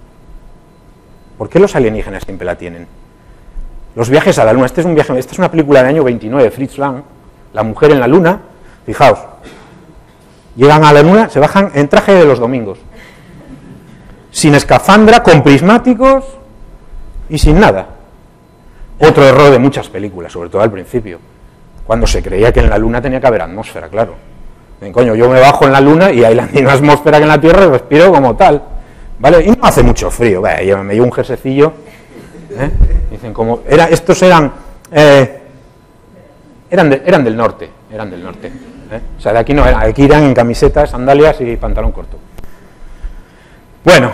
B: ¿Por qué los alienígenas siempre la tienen? Los viajes a la Luna. Este es un viaje, esta es una película del año veintinueve de Fritz Lang, La mujer en la Luna. Fijaos, llegan a la Luna, se bajan en traje de los domingos, sin escafandra, con prismáticos y sin nada. Otro error de muchas películas, sobre todo al principio, cuando se creía que en la Luna tenía que haber atmósfera, claro. Ven, coño, yo me bajo en la Luna y hay la misma atmósfera que en la Tierra y respiro como tal, ¿vale? Y no hace mucho frío, vaya, me llevo un jersecillo, ¿eh? Dicen como, era, estos eran, eh, eran, de, eran del norte, eran del norte, ¿eh? O sea, de aquí no eran, aquí eran en camisetas, sandalias y pantalón corto. Bueno,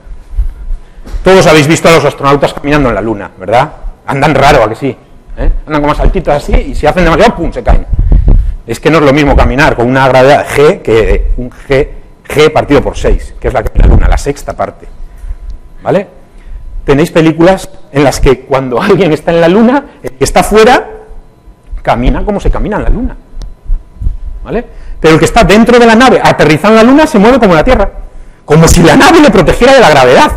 B: todos habéis visto a los astronautas caminando en la Luna, ¿verdad? Andan raro, ¿a que sí? ¿Eh? Andan como saltitos así y si hacen demasiado, ¡pum!, se caen. Es que no es lo mismo caminar con una gravedad G que un G, G partido por seis, que es la que hay en la Luna, la sexta parte. ¿Vale? Tenéis películas en las que cuando alguien está en la Luna, el que está fuera, camina como se camina en la Luna. ¿Vale? Pero el que está dentro de la nave, aterrizando en la Luna, se mueve como la Tierra. Como si la nave le protegiera de la gravedad.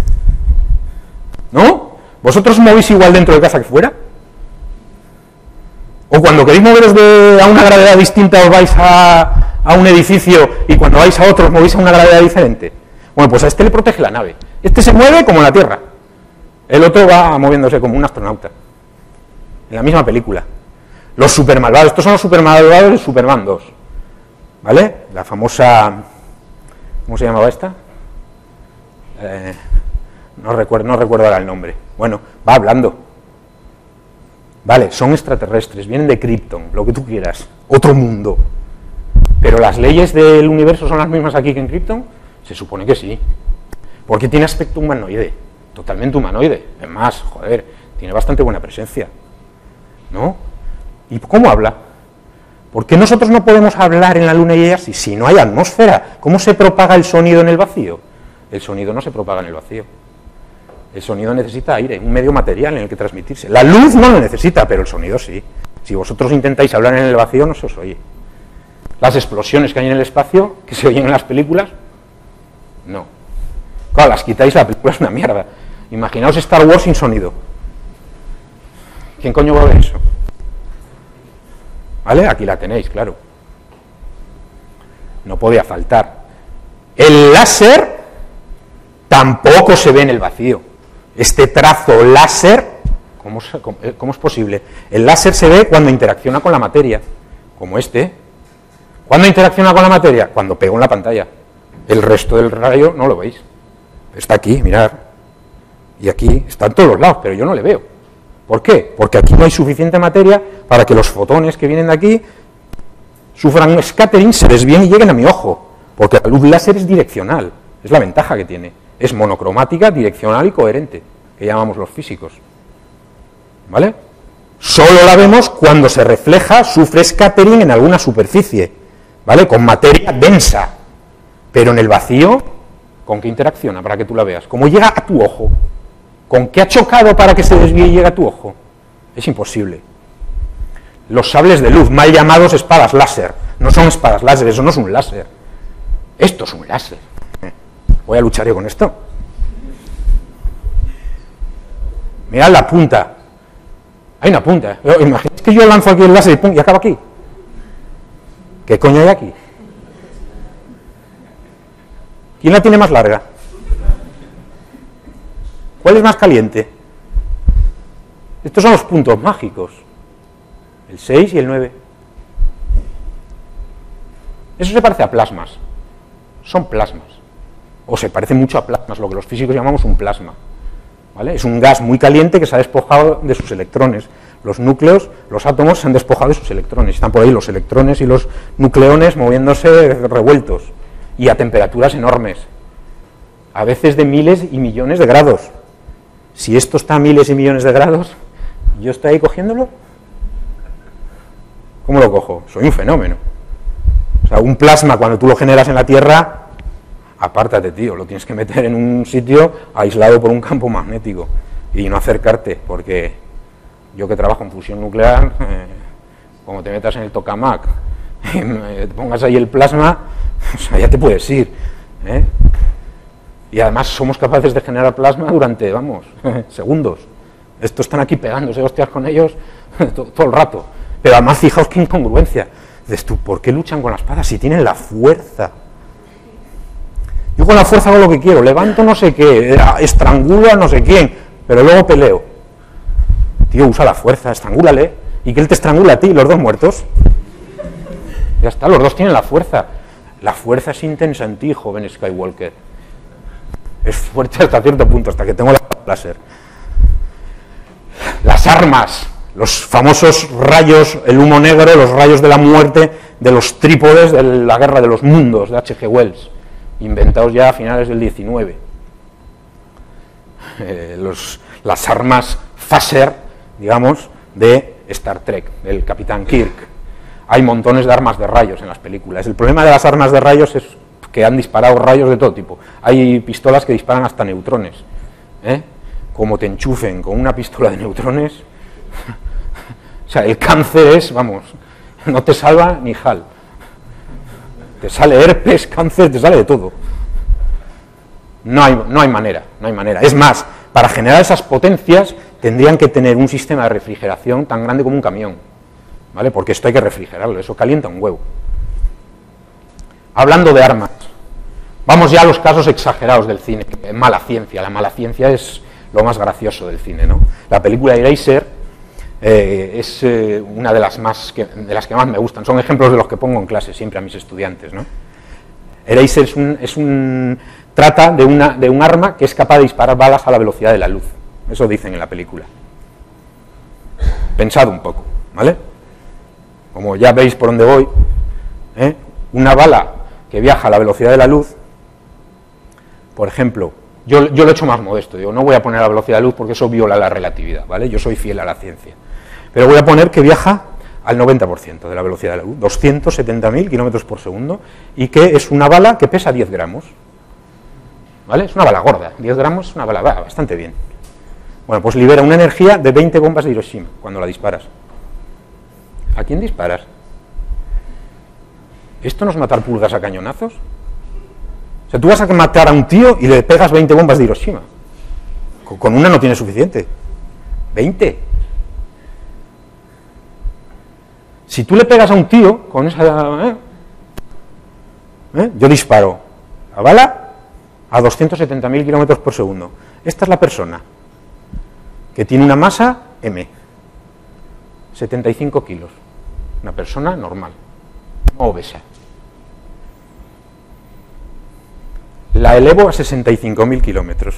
B: ¿No? ¿Vosotros movís igual dentro de casa que fuera? ¿O cuando queréis moveros de, a una gravedad distinta os vais a, a un edificio y cuando vais a otro os movéis a una gravedad diferente? Bueno, pues a este le protege la nave. Este se mueve como la Tierra. El otro va moviéndose como un astronauta. En la misma película. Los supermalvados. Estos son los supermalvados de Superman dos. ¿Vale? La famosa... ¿Cómo se llamaba esta? Eh, no, recuerdo, no recuerdo ahora el nombre. Bueno, va hablando. Vale, son extraterrestres, vienen de Krypton, lo que tú quieras. Otro mundo. ¿Pero las leyes del universo son las mismas aquí que en Krypton? Se supone que sí. Porque tiene aspecto humanoide. Totalmente humanoide. Es más, joder, tiene bastante buena presencia. ¿No? ¿Y cómo habla? ¿Por qué nosotros no podemos hablar en la Luna y ella si, si no hay atmósfera? ¿Cómo se propaga el sonido en el vacío? El sonido no se propaga en el vacío. El sonido necesita aire, un medio material en el que transmitirse. La luz no lo necesita, pero el sonido sí. Si vosotros intentáis hablar en el vacío, no se os oye. Las explosiones que hay en el espacio, que se oyen en las películas, no. Claro, las quitáis, la película es una mierda. Imaginaos Star Wars sin sonido. ¿Quién coño va a ver eso? ¿Vale? Aquí la tenéis, claro. No podía faltar. El láser tampoco se ve en el vacío. Este trazo láser, ¿cómo, cómo, ¿cómo es posible? El láser se ve cuando interacciona con la materia, como este. ¿Cuándo interacciona con la materia? Cuando pego en la pantalla. El resto del rayo no lo veis. Está aquí, mirad. Y aquí, está en todos los lados, pero yo no le veo. ¿Por qué? Porque aquí no hay suficiente materia para que los fotones que vienen de aquí sufran un scattering, se desvíen y lleguen a mi ojo. Porque la luz láser es direccional, es la ventaja que tiene. Es monocromática, direccional y coherente, que llamamos los físicos. ¿Vale? Solo la vemos cuando se refleja, sufre scattering en alguna superficie, ¿vale? Con materia densa. Pero en el vacío, ¿con qué interacciona para que tú la veas? ¿Cómo llega a tu ojo? ¿Con qué ha chocado para que se desvíe y llegue a tu ojo? Es imposible. Los sables de luz, mal llamados espadas láser, no son espadas láser, eso no es un láser. Esto es un láser. Voy a luchar yo con esto. Mirad la punta. Hay una punta. Imagináis que yo lanzo aquí el láser y, pum, y acaba aquí. ¿Qué coño hay aquí? ¿Quién la tiene más larga? ¿Cuál es más caliente? Estos son los puntos mágicos. El seis y el nueve. Eso se parece a plasmas. Son plasmas. O se parece mucho a plasmas, lo que los físicos llamamos un plasma. ¿Vale? Es un gas muy caliente que se ha despojado de sus electrones. Los núcleos, los átomos se han despojado de sus electrones. Están por ahí los electrones y los nucleones moviéndose revueltos. Y a temperaturas enormes. A veces de miles y millones de grados. Si esto está a miles y millones de grados, ¿yo estoy ahí cogiéndolo? ¿Cómo lo cojo? Soy un fenómeno. O sea, un plasma cuando tú lo generas en la Tierra, apártate, tío, lo tienes que meter en un sitio aislado por un campo magnético y no acercarte, porque yo que trabajo en fusión nuclear, eh, como te metas en el tokamak y te pongas ahí el plasma, o sea, ya te puedes ir, ¿eh? Y además somos capaces de generar plasma durante, vamos, segundos. Estos están aquí pegándose hostias con ellos todo, todo el rato. Pero además, fijaos qué incongruencia. Dices tú, ¿por qué luchan con la espada si tienen la fuerza? Yo con la fuerza hago lo que quiero, levanto no sé qué, estrangulo a no sé quién, pero luego peleo. Tío, usa la fuerza, estrangúlale. ¿Y que él te estrangula a ti, los dos muertos? Ya está, los dos tienen la fuerza. La fuerza es intensa en ti, joven Skywalker. Es fuerte hasta cierto punto, hasta que tengo la láser. Las armas, los famosos rayos, el humo negro, los rayos de la muerte, de los trípodes de la guerra de los mundos, de H G Wells, inventados ya a finales del diecinueve. Eh, los, las armas phaser, digamos, de Star Trek, del Capitán Kirk. Hay montones de armas de rayos en las películas. El problema de las armas de rayos es que han disparado rayos de todo tipo. Hay pistolas que disparan hasta neutrones. ¿eh? Como te enchufen con una pistola de neutrones, o sea, el cáncer es, vamos, no te salva ni Hal. Te sale herpes, cáncer, te sale de todo. No hay, no hay manera, no hay manera. Es más, para generar esas potencias tendrían que tener un sistema de refrigeración tan grande como un camión, ¿vale? Porque esto hay que refrigerarlo, eso calienta un huevo. hablando de armas, vamos ya a los casos exagerados del cine, mala ciencia. La mala ciencia es lo más gracioso del cine, ¿no? La película Eraser eh, es eh, una de las, más que, de las que más me gustan, son ejemplos de los que pongo en clase siempre a mis estudiantes, ¿no? Eraser es un, es un, trata de, una, de un arma que es capaz de disparar balas a la velocidad de la luz, eso dicen en la película. Pensad un poco, ¿vale? Como ya veis por dónde voy, ¿eh? Una bala que viaja a la velocidad de la luz, por ejemplo, yo, yo lo he hecho más modesto, digo, no voy a poner la velocidad de la luz porque eso viola la relatividad, ¿vale? Yo soy fiel a la ciencia, pero voy a poner que viaja al noventa por ciento de la velocidad de la luz, doscientos setenta mil kilómetros por segundo, y que es una bala que pesa diez gramos, ¿vale? Es una bala gorda, diez gramos es una bala va, bastante bien. Bueno, pues libera una energía de veinte bombas de Hiroshima cuando la disparas. ¿A quién disparas? ¿Esto no es matar pulgas a cañonazos? O sea, tú vas a matar a un tío y le pegas veinte bombas de Hiroshima. Con una no tiene suficiente. veinte. Si tú le pegas a un tío con esa... ¿eh? ¿Eh? Yo disparo a bala a doscientos setenta mil kilómetros por segundo. Esta es la persona que tiene una masa M, setenta y cinco kilos. Una persona normal, no obesa. La elevo a sesenta y cinco mil kilómetros.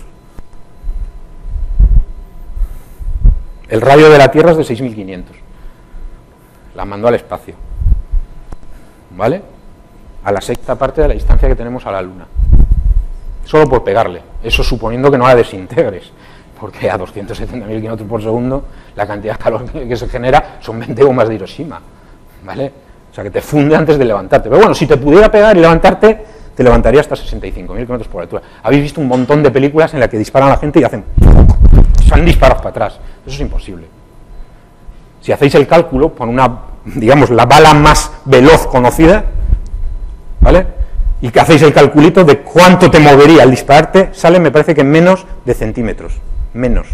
B: El radio de la Tierra es de seis mil quinientos. La mando al espacio, ¿vale? A la sexta parte de la distancia que tenemos a la Luna. Solo por pegarle, eso suponiendo que no la desintegres, porque a doscientos setenta mil kilómetros por segundo la cantidad de calor que se genera son veinte bombas de Hiroshima, ¿vale? O sea que te funde antes de levantarte. Pero bueno, si te pudiera pegar y levantarte, te levantaría hasta sesenta y cinco mil kilómetros por altura. Habéis visto un montón de películas en las que disparan a la gente y hacen... salen disparados para atrás. Eso es imposible. Si hacéis el cálculo, por una, digamos, la bala más veloz conocida, ¿vale? Y que hacéis el calculito de cuánto te movería al dispararte, sale, me parece que menos de centímetros. Menos.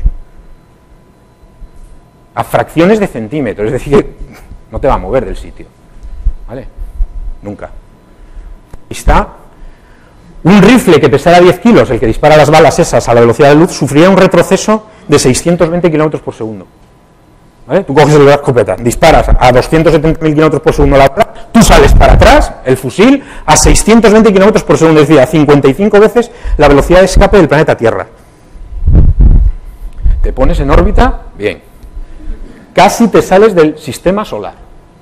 B: A fracciones de centímetros. Es decir, que no te va a mover del sitio. ¿Vale? Nunca. Ahí está. Un rifle que pesara diez kilos, el que dispara las balas esas a la velocidad de luz, sufriría un retroceso de seiscientos veinte kilómetros por segundo. ¿Vale? Tú coges la escopeta, disparas a doscientos setenta mil kilómetros por segundo la bala, tú sales para atrás, el fusil, a seiscientos veinte kilómetros por segundo, es decir, a cincuenta y cinco veces la velocidad de escape del planeta Tierra. Te pones en órbita, bien. Casi te sales del sistema solar.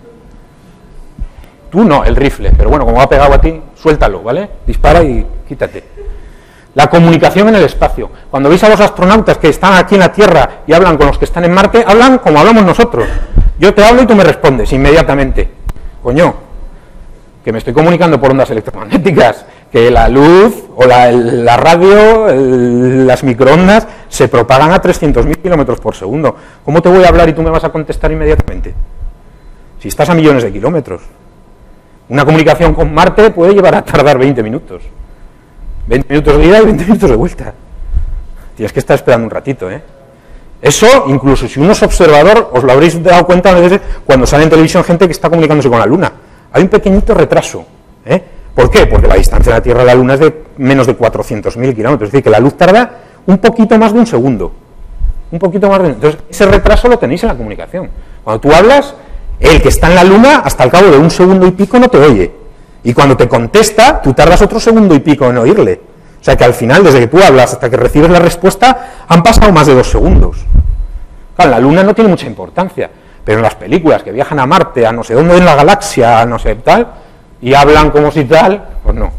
B: Tú no, el rifle, pero bueno, como va pegado a ti, suéltalo, ¿vale? Dispara y quítate. La comunicación en el espacio. Cuando veis a los astronautas que están aquí en la Tierra y hablan con los que están en Marte, hablan como hablamos nosotros. Yo te hablo y tú me respondes inmediatamente. Coño, que me estoy comunicando por ondas electromagnéticas, que la luz o la, la radio, el, las microondas se propagan a trescientos mil kilómetros por segundo. ¿Cómo te voy a hablar y tú me vas a contestar inmediatamente? Si estás a millones de kilómetros. Una comunicación con Marte puede llevar a tardar veinte minutos. veinte minutos de ida y veinte minutos de vuelta. Tienes que estar esperando un ratito, ¿eh? Eso, incluso si uno es observador, os lo habréis dado cuenta a veces cuando sale en televisión gente que está comunicándose con la Luna. Hay un pequeñito retraso, ¿eh? ¿Por qué? Porque la distancia de la Tierra a la Luna es de menos de cuatrocientos mil kilómetros, es decir, que la luz tarda un poquito más de un segundo. Un poquito más de... Entonces, ese retraso lo tenéis en la comunicación. Cuando tú hablas, el que está en la Luna, hasta el cabo de un segundo y pico no te oye. Y cuando te contesta, tú tardas otro segundo y pico en oírle. O sea que al final, desde que tú hablas hasta que recibes la respuesta, han pasado más de dos segundos. Claro, la Luna no tiene mucha importancia, pero en las películas que viajan a Marte, a no sé dónde en la galaxia, a no sé tal, y hablan como si tal, pues no.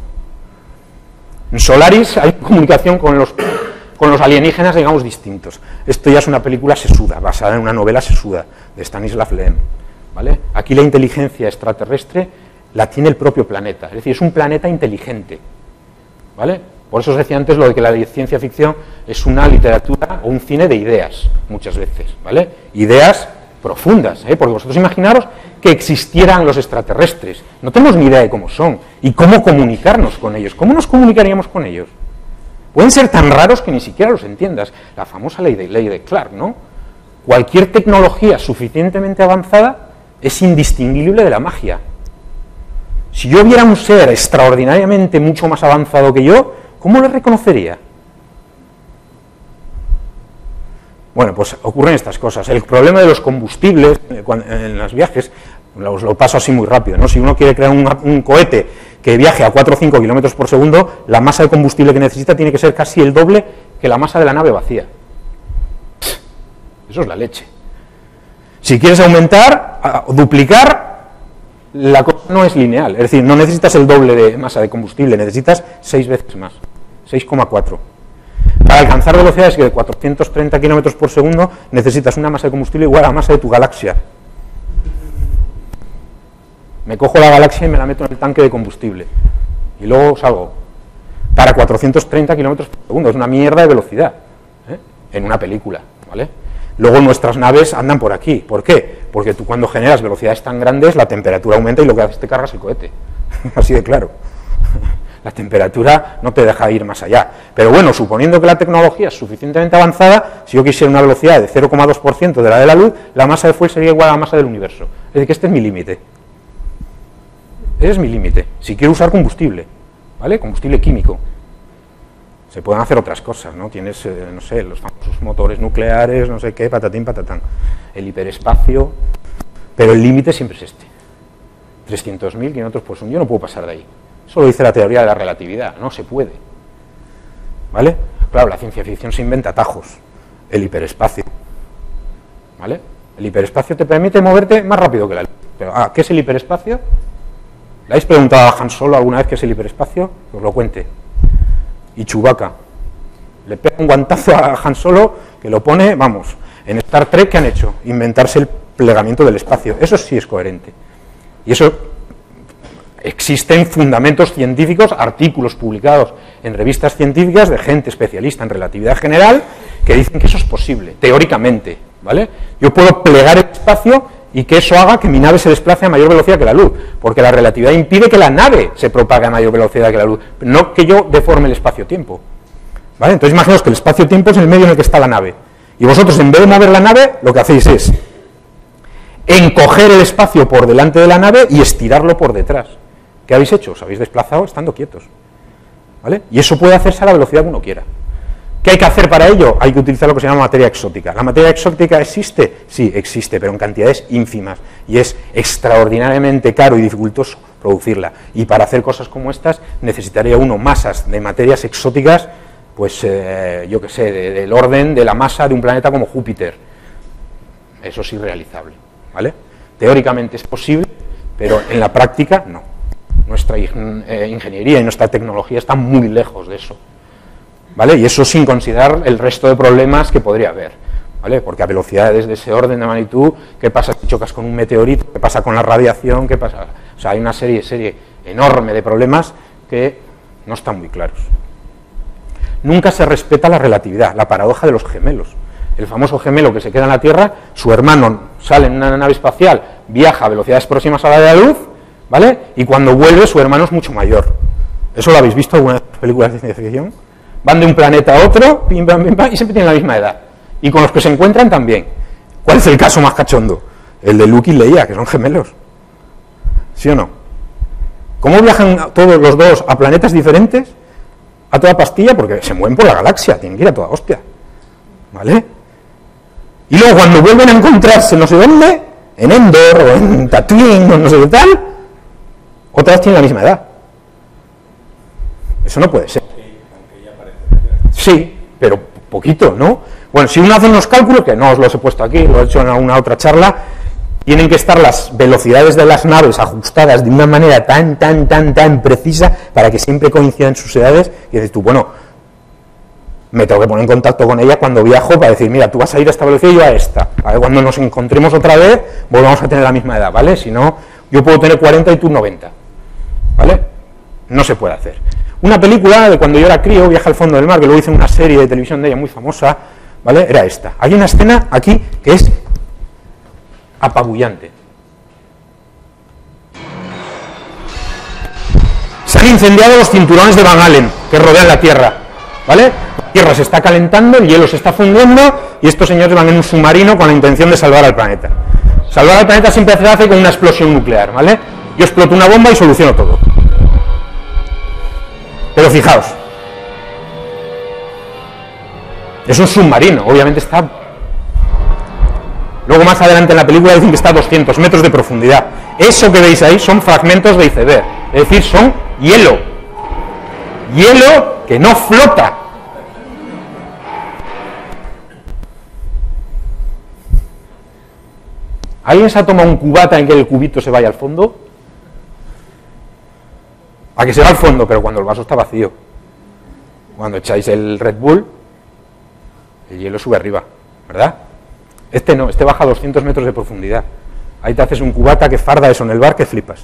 B: En Solaris hay comunicación con los, con los alienígenas, digamos, distintos. Esto ya es una película sesuda, basada en una novela sesuda, de Stanislav Lem, ¿vale? Aquí la inteligencia extraterrestre la tiene el propio planeta, es decir, es un planeta inteligente, ¿vale? Por eso os decía antes lo de que la ciencia ficción es una literatura o un cine de ideas, muchas veces, ¿vale? Ideas profundas, ¿eh? Porque vosotros imaginaros que existieran los extraterrestres, no tenemos ni idea de cómo son, y cómo comunicarnos con ellos, ¿cómo nos comunicaríamos con ellos? Pueden ser tan raros que ni siquiera los entiendas, la famosa ley de, ley de Clark, ¿no? Cualquier tecnología suficientemente avanzada es indistinguible de la magia. Si yo viera un ser extraordinariamente mucho más avanzado que yo, ¿cómo le reconocería? Bueno, pues ocurren estas cosas. El problema de los combustibles en los viajes, os lo paso así muy rápido, ¿no? Si uno quiere crear un, un cohete que viaje a cuatro o cinco kilómetros por segundo, la masa de combustible que necesita tiene que ser casi el doble que la masa de la nave vacía. Eso es la leche. Si quieres aumentar o duplicar, la cosa no es lineal, es decir, no necesitas el doble de masa de combustible, necesitas seis veces más, seis coma cuatro. Para alcanzar velocidades que de cuatrocientos treinta kilómetros por segundo necesitas una masa de combustible igual a la masa de tu galaxia. Me cojo la galaxia y me la meto en el tanque de combustible y luego salgo. Para cuatrocientos treinta kilómetros por segundo, es una mierda de velocidad, ¿eh? En una película, ¿vale? Luego nuestras naves andan por aquí. ¿Por qué? Porque tú cuando generas velocidades tan grandes, la temperatura aumenta y lo que haces es te cargas el cohete. Así de claro. La temperatura no te deja ir más allá. Pero bueno, suponiendo que la tecnología es suficientemente avanzada, si yo quisiera una velocidad de cero coma dos por ciento de la de la luz, la masa de fuel sería igual a la masa del universo. Es decir, que este es mi límite. Ese es mi límite. Si quiero usar combustible, ¿vale? Combustible químico. Se pueden hacer otras cosas, ¿no? Tienes, eh, no sé, los famosos motores nucleares, no sé qué, patatín, patatán. El hiperespacio, pero el límite siempre es este. trescientos mil kilómetros por segundo. Yo no puedo pasar de ahí. Eso lo dice la teoría de la relatividad, no se puede. ¿Vale? Claro, la ciencia ficción se inventa atajos. El hiperespacio. ¿Vale? El hiperespacio te permite moverte más rápido que la luz. Pero, ah, ¿qué es el hiperespacio? ¿Le habéis preguntado a Han Solo alguna vez qué es el hiperespacio? Que os lo cuente. Y Chewbacca le pega un guantazo a Han Solo que lo pone, vamos, en Star Trek, ¿qué han hecho? Inventarse el plegamiento del espacio. Eso sí es coherente. Y eso, existen fundamentos científicos, artículos publicados en revistas científicas de gente especialista en relatividad general que dicen que eso es posible, teóricamente, ¿vale? Yo puedo plegar el espacio y que eso haga que mi nave se desplace a mayor velocidad que la luz, porque la relatividad impide que la nave se propague a mayor velocidad que la luz, no que yo deforme el espacio-tiempo, ¿vale? Entonces imaginaos que el espacio-tiempo es el medio en el que está la nave, y vosotros en vez de mover la nave, lo que hacéis es encoger el espacio por delante de la nave y estirarlo por detrás. ¿Qué habéis hecho? Os habéis desplazado estando quietos, ¿vale? Y eso puede hacerse a la velocidad que uno quiera. ¿Qué hay que hacer para ello? Hay que utilizar lo que se llama materia exótica. ¿La materia exótica existe? Sí, existe, pero en cantidades ínfimas, y es extraordinariamente caro y dificultoso producirla. Y para hacer cosas como estas necesitaría uno masas de materias exóticas, pues eh, yo qué sé, de, del orden de la masa de un planeta como Júpiter. Eso es irrealizable, ¿vale? Teóricamente es posible, pero en la práctica no. Nuestra eh, ingeniería y nuestra tecnología están muy lejos de eso, ¿vale? Y eso sin considerar el resto de problemas que podría haber, ¿vale? Porque a velocidades de ese orden de magnitud, ¿qué pasa si chocas con un meteorito? ¿Qué pasa con la radiación? ¿Qué pasa? O sea, hay una serie, serie enorme de problemas que no están muy claros. Nunca se respeta la relatividad, la paradoja de los gemelos. El famoso gemelo que se queda en la Tierra, su hermano sale en una nave espacial, viaja a velocidades próximas a la de la luz, ¿vale? Y cuando vuelve su hermano es mucho mayor. ¿Eso lo habéis visto en algunas películas de ciencia ficción? Van de un planeta a otro, pim, pam, pim, pam, y siempre tienen la misma edad. Y con los que se encuentran también. ¿Cuál es el caso más cachondo? El de Luke y Leia, que son gemelos. ¿Sí o no? ¿Cómo viajan todos los dos a planetas diferentes? A toda pastilla, porque se mueven por la galaxia, tienen que ir a toda hostia. ¿Vale? Y luego cuando vuelven a encontrarse no sé dónde, en Endor o en Tatooine o no sé qué tal, otra vez tienen la misma edad. Eso no puede ser. Sí, pero poquito, ¿no? Bueno, si uno hace unos cálculos, que no os los he puesto aquí, lo he hecho en alguna otra charla, tienen que estar las velocidades de las naves ajustadas de una manera tan, tan, tan, tan precisa para que siempre coincidan sus edades, y dices tú, bueno, me tengo que poner en contacto con ella cuando viajo para decir, mira, tú vas a ir a esta velocidad y yo a esta, ¿vale? Cuando nos encontremos otra vez, volvamos a tener la misma edad, ¿vale? Si no, yo puedo tener cuarenta y tú noventa, ¿vale? No se puede hacer. Una película de cuando yo era crío, Viaje al fondo del mar, que luego hice una serie de televisión de ella muy famosa, ¿vale? Era esta. Hay una escena aquí que es apabullante. Se han incendiado los cinturones de Van Allen que rodean la Tierra, ¿vale? La Tierra se está calentando, el hielo se está fundiendo y estos señores van en un submarino con la intención de salvar al planeta. Salvar al planeta siempre se hace con una explosión nuclear, ¿vale? yo exploto una bomba y soluciono todo. Pero fijaos, es un submarino, obviamente está... Luego más adelante en la película dicen que está a doscientos metros de profundidad. Eso que veis ahí son fragmentos de iceberg, es decir, son hielo. Hielo que no flota. ¿Alguien se ha tomado un cubata en que el cubito se vaya al fondo? A que se va al fondo, pero cuando el vaso está vacío. Cuando echáis el Red Bull, el hielo sube arriba, ¿verdad? Este no, este baja a doscientos metros de profundidad. Ahí te haces un cubata que farda eso en el bar que flipas.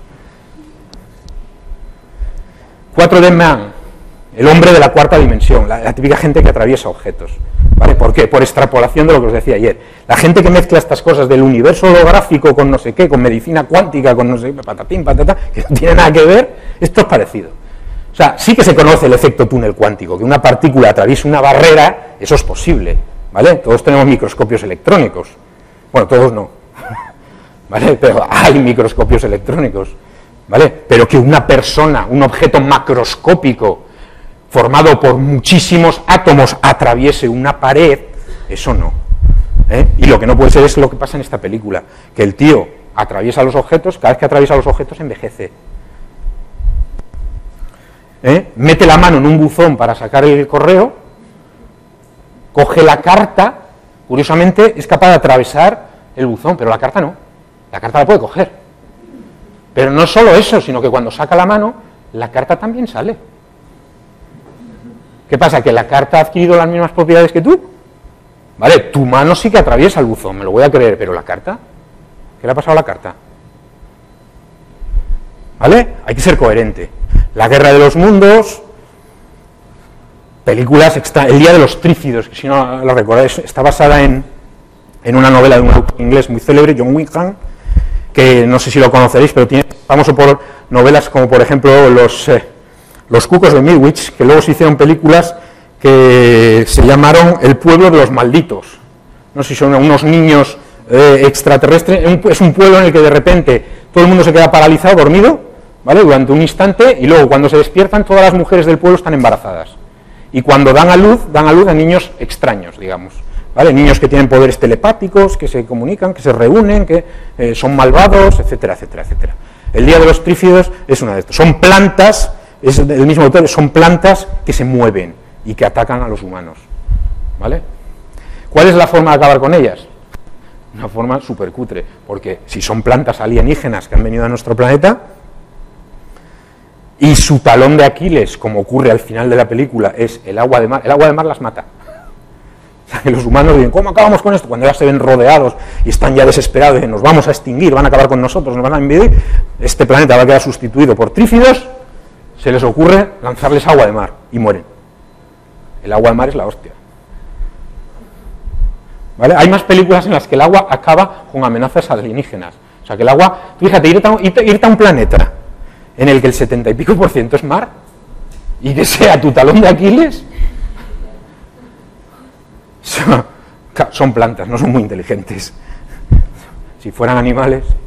B: cuatro D Man, el hombre de la cuarta dimensión, la, la típica gente que atraviesa objetos. ¿Vale? ¿Por qué? Por extrapolación de lo que os decía ayer. La gente que mezcla estas cosas del universo holográfico con no sé qué, con medicina cuántica, con no sé qué, patatín, patata, que no tiene nada que ver, esto es parecido. O sea, sí que se conoce el efecto túnel cuántico, que una partícula atraviese una barrera, eso es posible, ¿vale? Todos tenemos microscopios electrónicos. Bueno, todos no, ¿vale? Pero hay microscopios electrónicos, ¿vale? Pero que una persona, un objeto macroscópico, formado por muchísimos átomos, atraviese una pared, eso no. ¿eh? Y lo que no puede ser es lo que pasa en esta película, que el tío atraviesa los objetos, cada vez que atraviesa los objetos envejece. ¿Eh? Mete la mano en un buzón para sacar el correo, coge la carta, curiosamente es capaz de atravesar el buzón, pero la carta no, la carta la puede coger. Pero no solo eso, sino que cuando saca la mano, la carta también sale. ¿Qué pasa? ¿Que la carta ha adquirido las mismas propiedades que tú? Vale, tu mano sí que atraviesa el buzón, me lo voy a creer, pero la carta, ¿qué le ha pasado a la carta? ¿Vale? Hay que ser coherente. La Guerra de los Mundos, películas, extra, El Día de los Trífidos, que si no la recordáis, está basada en, en una novela de un autor inglés muy célebre, John Wyndham, que no sé si lo conoceréis, pero tiene famoso por novelas como, por ejemplo, Los, eh, los Cucos de Midwich, que luego se hicieron películas que se llamaron El Pueblo de los Malditos. No sé si son unos niños eh, extraterrestres, es un pueblo en el que de repente todo el mundo se queda paralizado, dormido, ¿vale? Durante un instante, y luego cuando se despiertan todas las mujeres del pueblo están embarazadas. Y cuando dan a luz, dan a luz a niños extraños, digamos, ¿vale? Niños que tienen poderes telepáticos, que se comunican, que se reúnen, que eh, son malvados, etcétera, etcétera, etcétera. El Día de los Trífidos es una de estos. Son plantas, es el mismo autor, son plantas que se mueven y que atacan a los humanos, ¿vale? ¿Cuál es la forma de acabar con ellas? Una forma súper cutre, porque si son plantas alienígenas que han venido a nuestro planeta, y su talón de Aquiles, como ocurre al final de la película, es el agua de mar, el agua de mar las mata. O sea, que los humanos dicen, ¿cómo acabamos con esto? Cuando ya se ven rodeados y están ya desesperados, y nos vamos a extinguir, van a acabar con nosotros, nos van a invadir, este planeta va a quedar sustituido por trífidos, se les ocurre lanzarles agua de mar y mueren. El agua de mar es la hostia. ¿Vale? Hay más películas en las que el agua acaba con amenazas alienígenas. O sea, que el agua, tú fíjate, irte a, irte, irte a un planeta en el que el setenta y pico por ciento es mar, y que sea tu talón de Aquiles, son plantas, no son muy inteligentes. Si fueran animales...